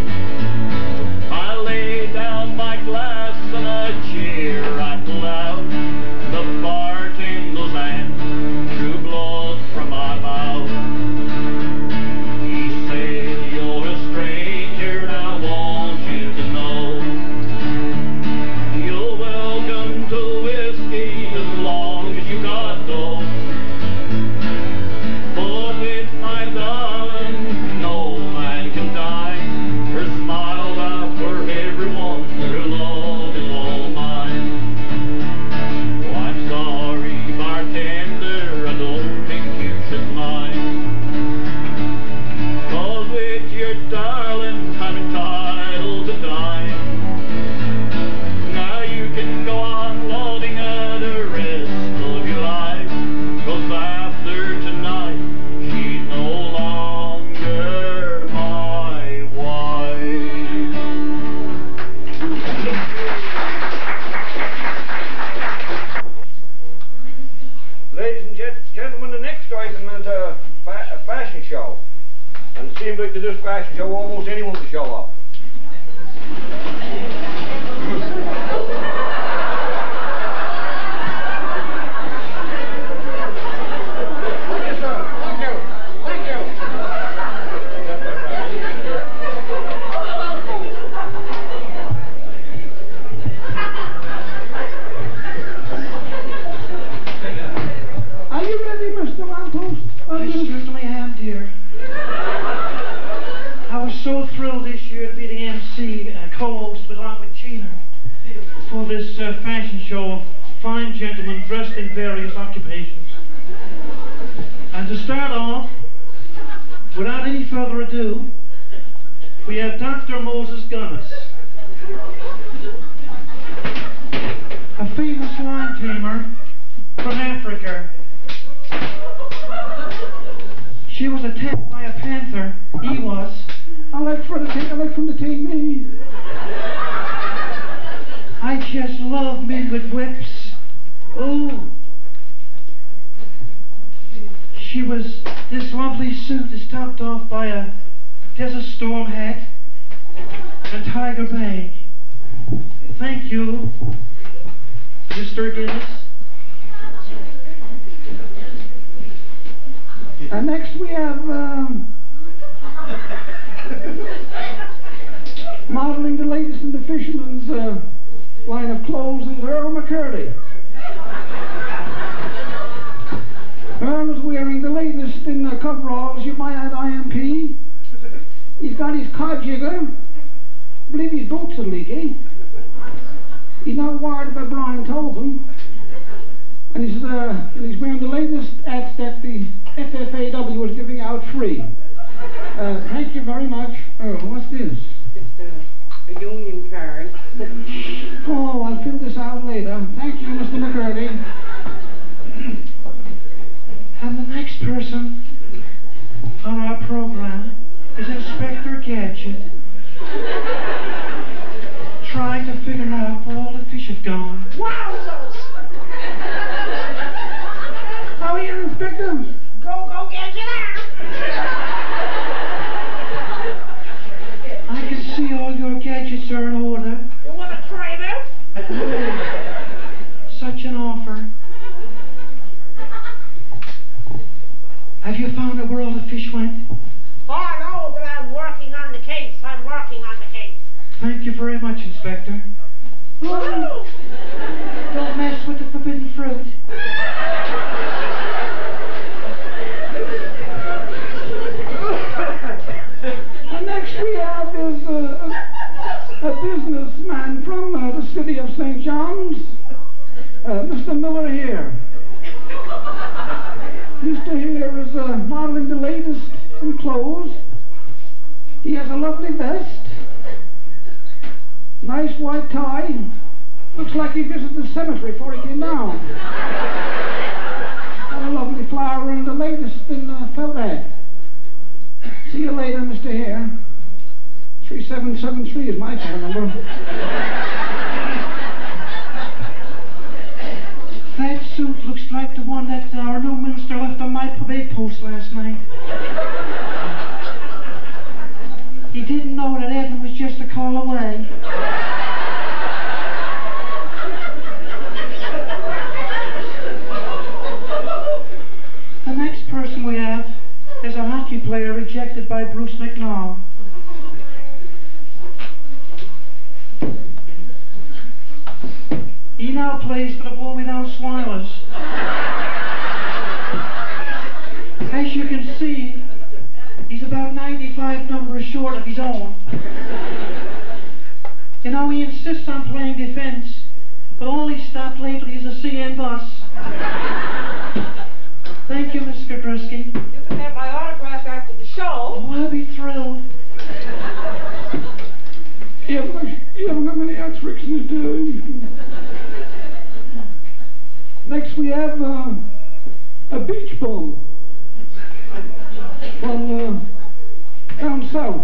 I laid down my glass on a chair, rattled out the bartender's hand, drew blood from my mouth. He said, "You're a stranger, and I want you to know you're welcome to whiskey as long as you got dough. But with my darling, no man can die. Her smile out for everyone, her love is all mine." Oh, I'm sorry, bartender, I don't think you should mind, 'cause with your darling, I'm entitled to dine. Now you can go on loving her the rest of your life, 'cause after tonight, she's no longer my wife. Ladies and gent- gentlemen, the next item is a, fa a fashion show. And it seems like to this fashion show almost anyone can show up. Yes, sir. Thank you. Thank you. Are you ready, Mister Lamppost? I certainly am, dear. I was so thrilled this year uh, fashion show of fine gentlemen dressed in various occupations. And to start off, without any further ado, we have Doctor Moses Gunness, a famous lion tamer from Africa. She was attacked by a panther. He was. I like for the take, I like from the team me. I just love men with whips. Ooh. She was, this lovely suit is topped off by a Desert Storm hat and tiger bag. Thank you, Mister Guinness. And next we have um, modeling the latest in the fisherman's uh, line of clothes is Earl McCurdy. Earl is wearing the latest in the coveralls, you might add I M P. He's got his cod jigger. I believe his boots are leaky. He's not wired by Brian Tobin. And he's, uh, he's wearing the latest ads that the F F A W is giving out free. Uh, thank you very much. Earl, what's this? It's a, a union card. Oh, I'll fill this out later. Thank you, Mister McCurdy. And the next person on our program is Inspector Gadget, trying to figure out where all the fish have gone. Wowzers! How are you, Inspector? Go, go, get you there! I can see all your gadgets are in order. You want to try it out? Such an offer. Have you found out where all the fish went? Oh, no, but I'm working on the case. I'm working on the case. Thank you very much, Inspector. Woo! Don't mess with the forbidden fruit. And next we have is uh, a, a businessman from uh, the city of Saint John's, uh, Mister Miller here. Mister Here is uh, modeling the latest in clothes. He has a lovely vest, nice white tie. Looks like he visited the cemetery before he came down. And a lovely flower and the latest in uh, felt hat. See you later, Mister Hare. three seven seven three is my phone number. That suit looks like the one that our new minister left on my probate post last night. He didn't know that Evan was just a call away. The next person we have is a hockey player rejected by Bruce McNall. He now plays for the Blow-Me-Down Swilers. As you can see, he's about ninety-five numbers short of his own. You know, he insists on playing defense, but all he's stopped lately is a C N bus. Thank you, Mister Grisky. You can have my autograph after the show. Oh, I'll be thrilled. You haven't got, you haven't got many hat tricks in his day. Next we have uh, a beach bum from uh, down south.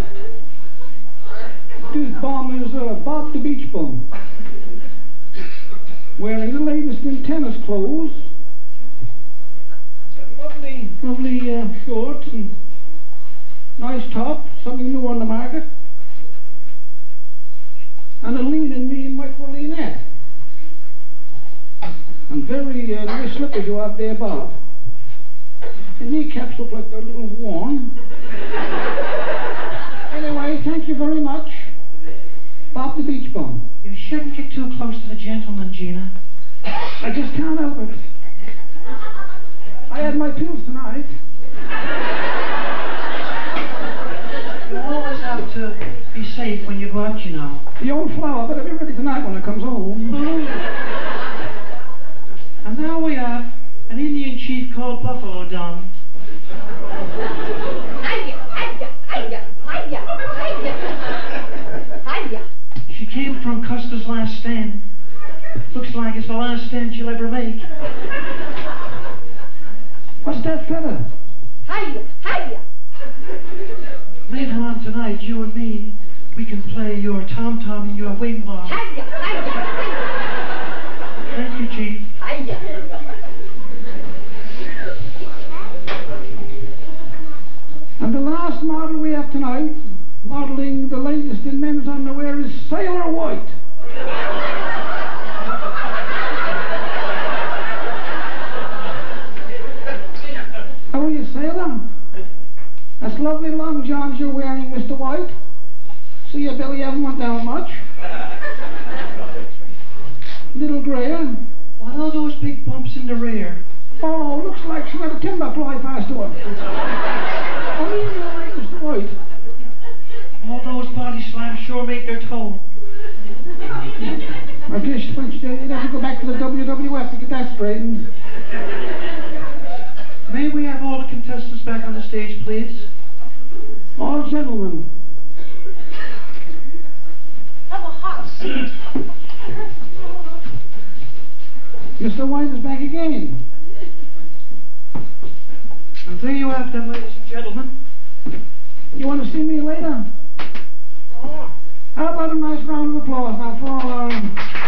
This bum is uh, Bob the Beach Bum, wearing the latest in tennis clothes, lovely, lovely uh, shorts and nice top, something new on the market, and a lean and mean micro leanette. And very uh, nice slippers you have there, Bob. The kneecaps look like they're a little worn. Anyway, thank you very much. Bob the Beach Bum. You shouldn't get too close to the gentleman, Gina. I just can't help it. I had my pills tonight. You always have to be safe when you go out, you know. The old flower better be ready tonight when it comes home. And now we have an Indian chief called Buffalo Don. Hiya, hiya, hiya, hiya, hiya. Hiya. She came from Custer's last stand. Looks like it's the last stand she'll ever make. What's that feather? Hiya, hiya. Later on tonight, you and me, we can play your tom-tom and your wing ball. Hiya, hiya, hiya. Thank you, Chief. Hiya. And the last model we have tonight, modeling the latest in men's underwear, is Sailor White. How are you, Sailor? That's lovely long johns you're wearing, Mister White. See your belly haven't went down much. Little grayer. What are those big bumps in the rear? Oh, looks like she had a timber fly past her. I mean, you're right, Mister White. All those body slams sure make their toll. I guess when she, you'd have to go back to the W W F to get that straightened. May we have all the contestants back on the stage, please? All gentlemen. Have a hot seat. Mister White is back again. And there you have them, ladies and gentlemen. You want to see me later? Oh. How about a nice round of applause now for all our...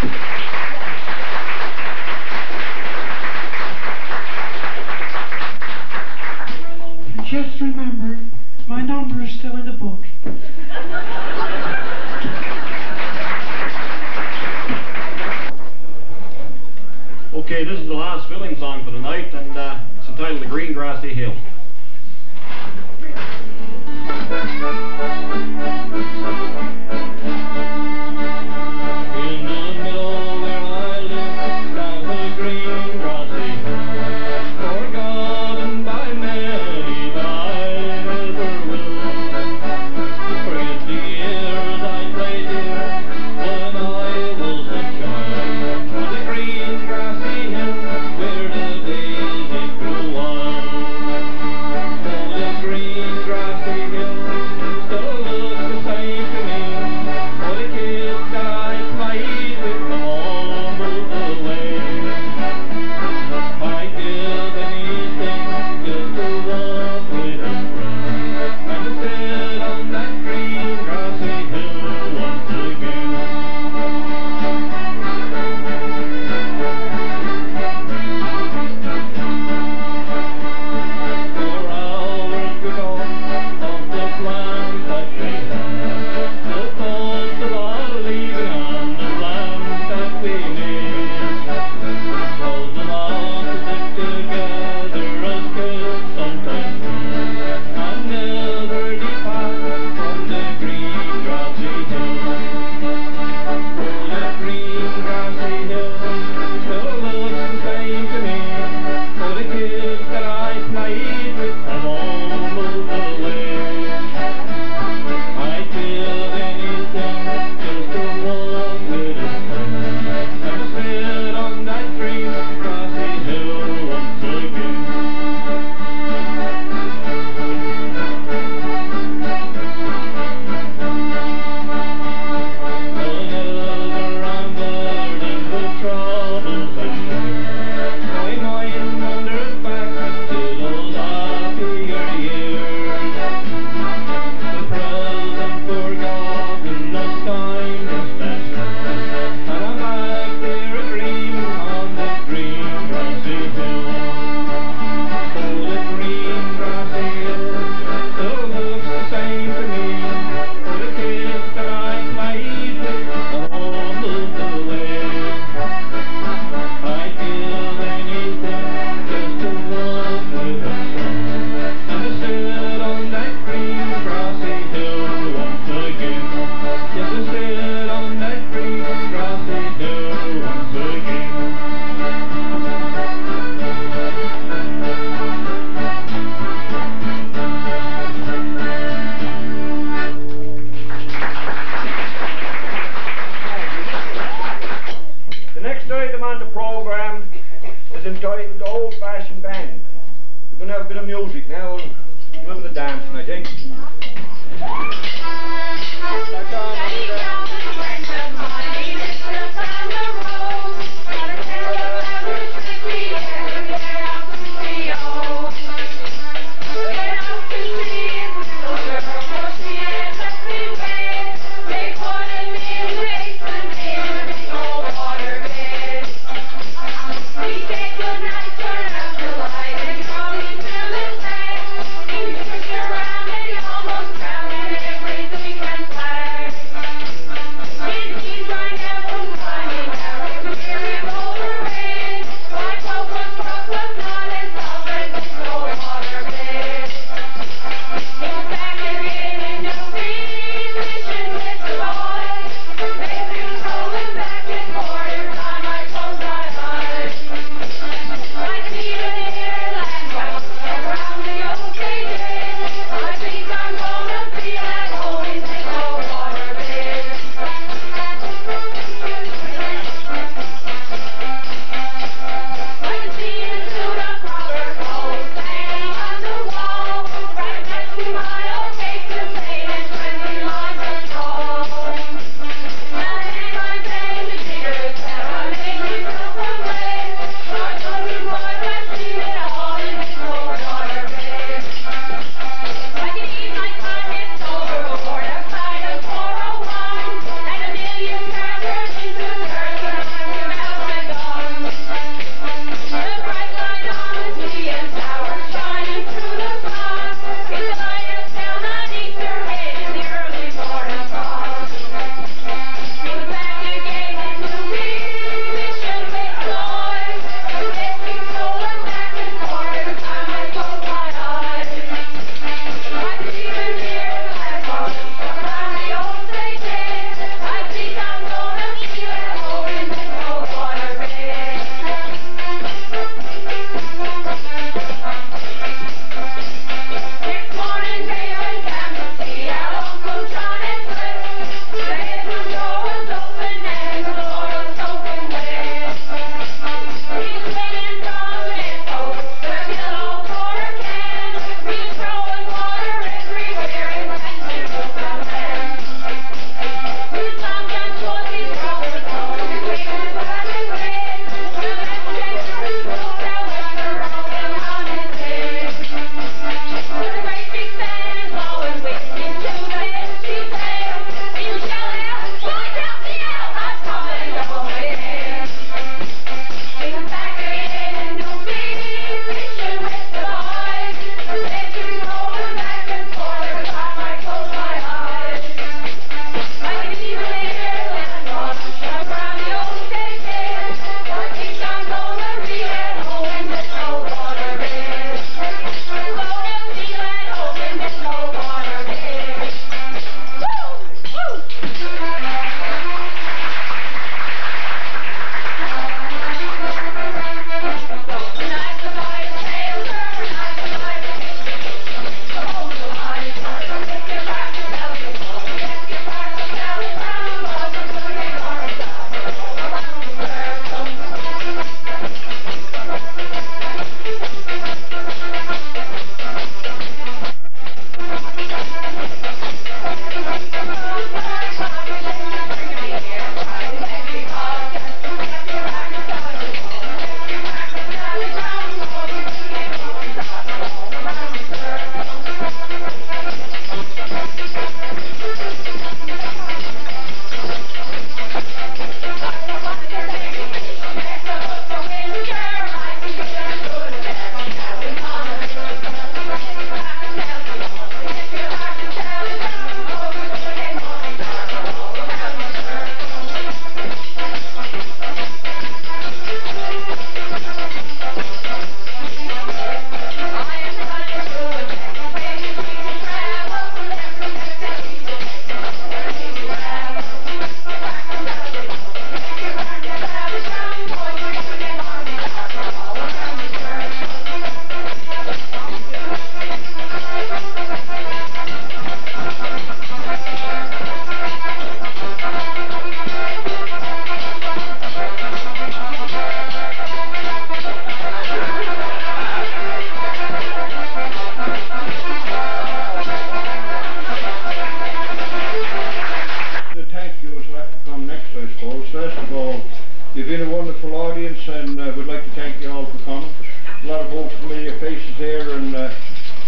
And just remember, my number is still in the book. Okay, this is the last filling song for the night, and uh, it's entitled The Green Grassy Hill. In the middle where I live, lies a green grassy hill, forgotten by many, but I never will forget the years I played here when I was a child, on the green grassy hill where the daisy grew wild. a bit of music now and a little bit of dancing, I think.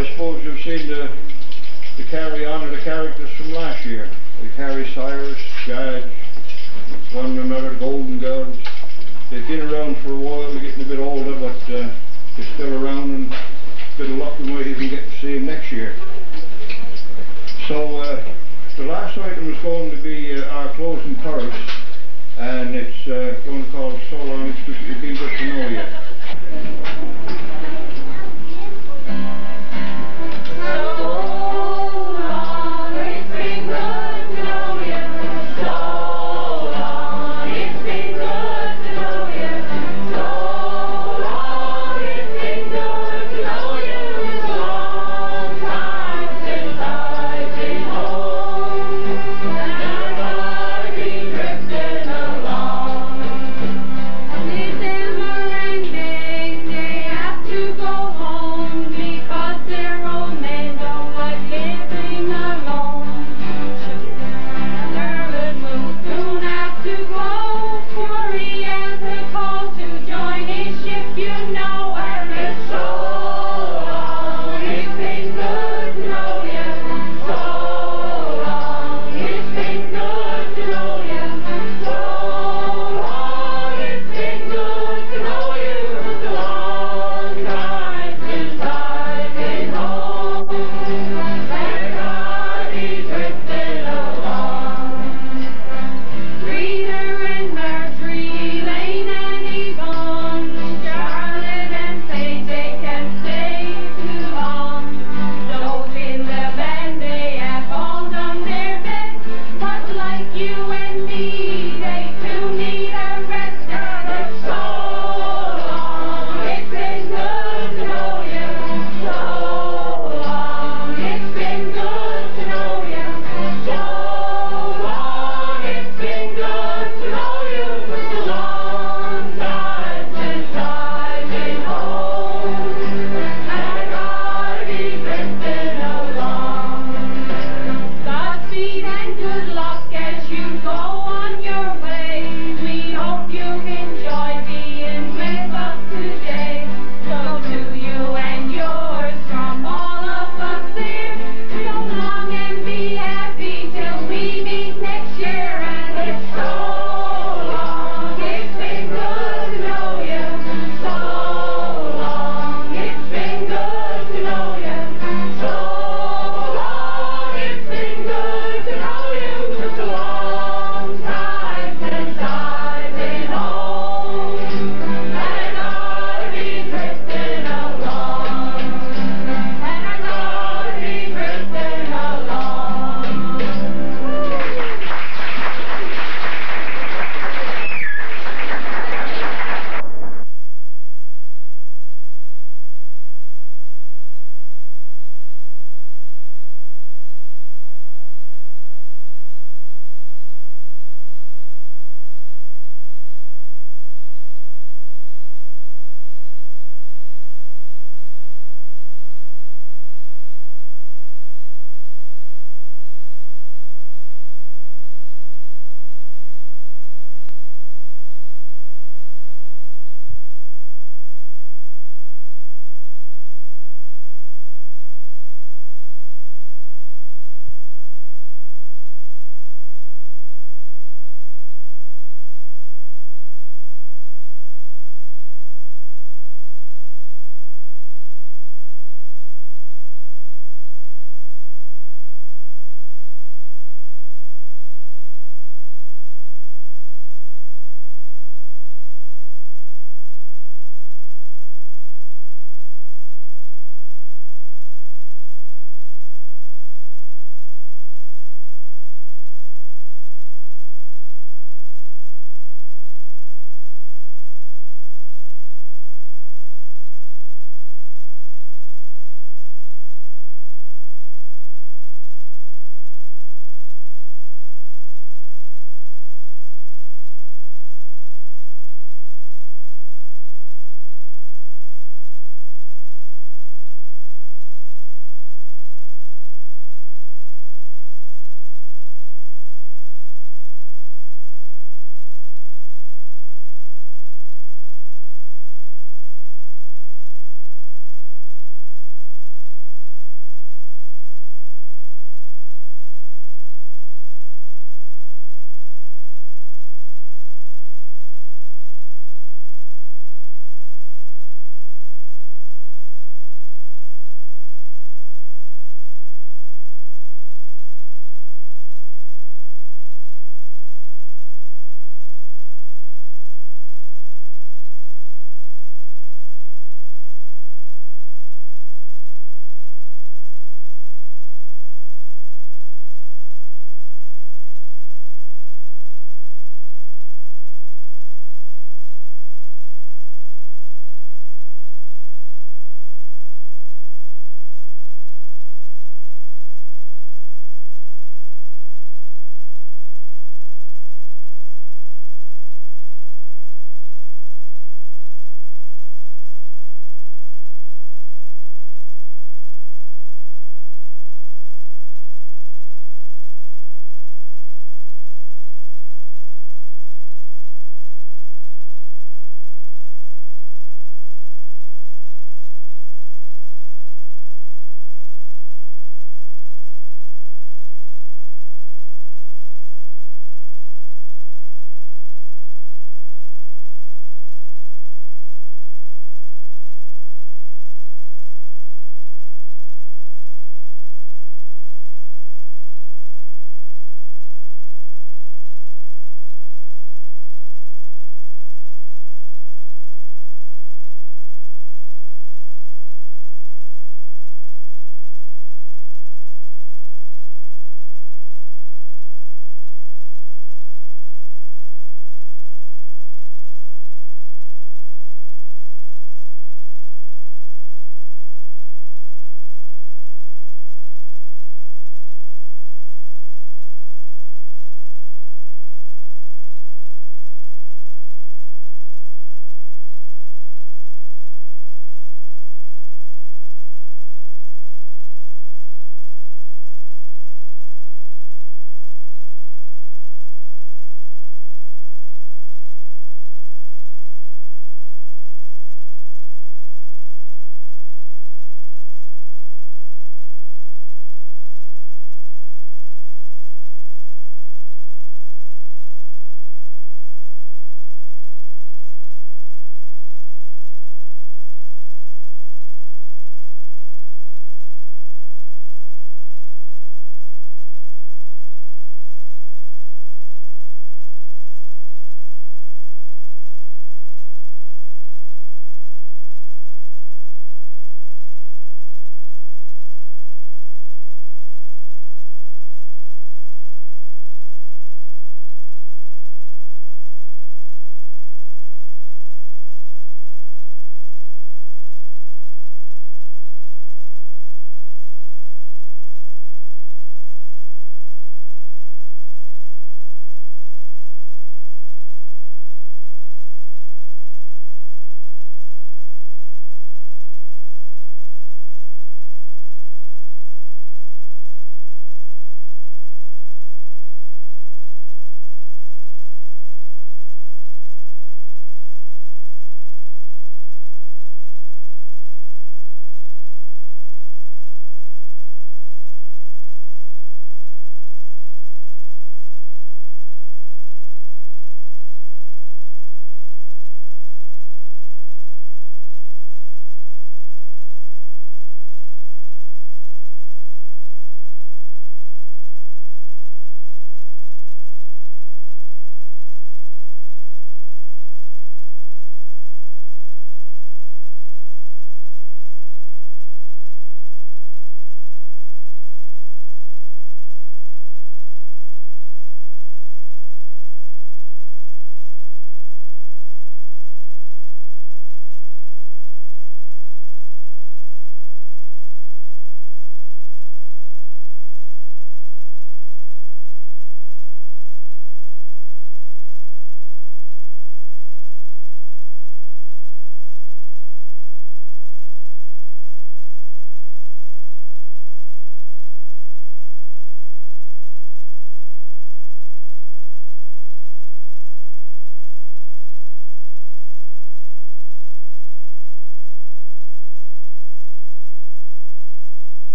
I suppose you've seen the, the carry on of the characters from last year. Like Harry Cyrus, Judge, one another, Golden Girls. They've been around for a while, they're getting a bit older, but uh, they're still around, and a bit of luck we might even get to see them next year. So uh, the last item is going to be uh, our closing chorus, and it's uh, going to call So Long It's Been Good to Know You.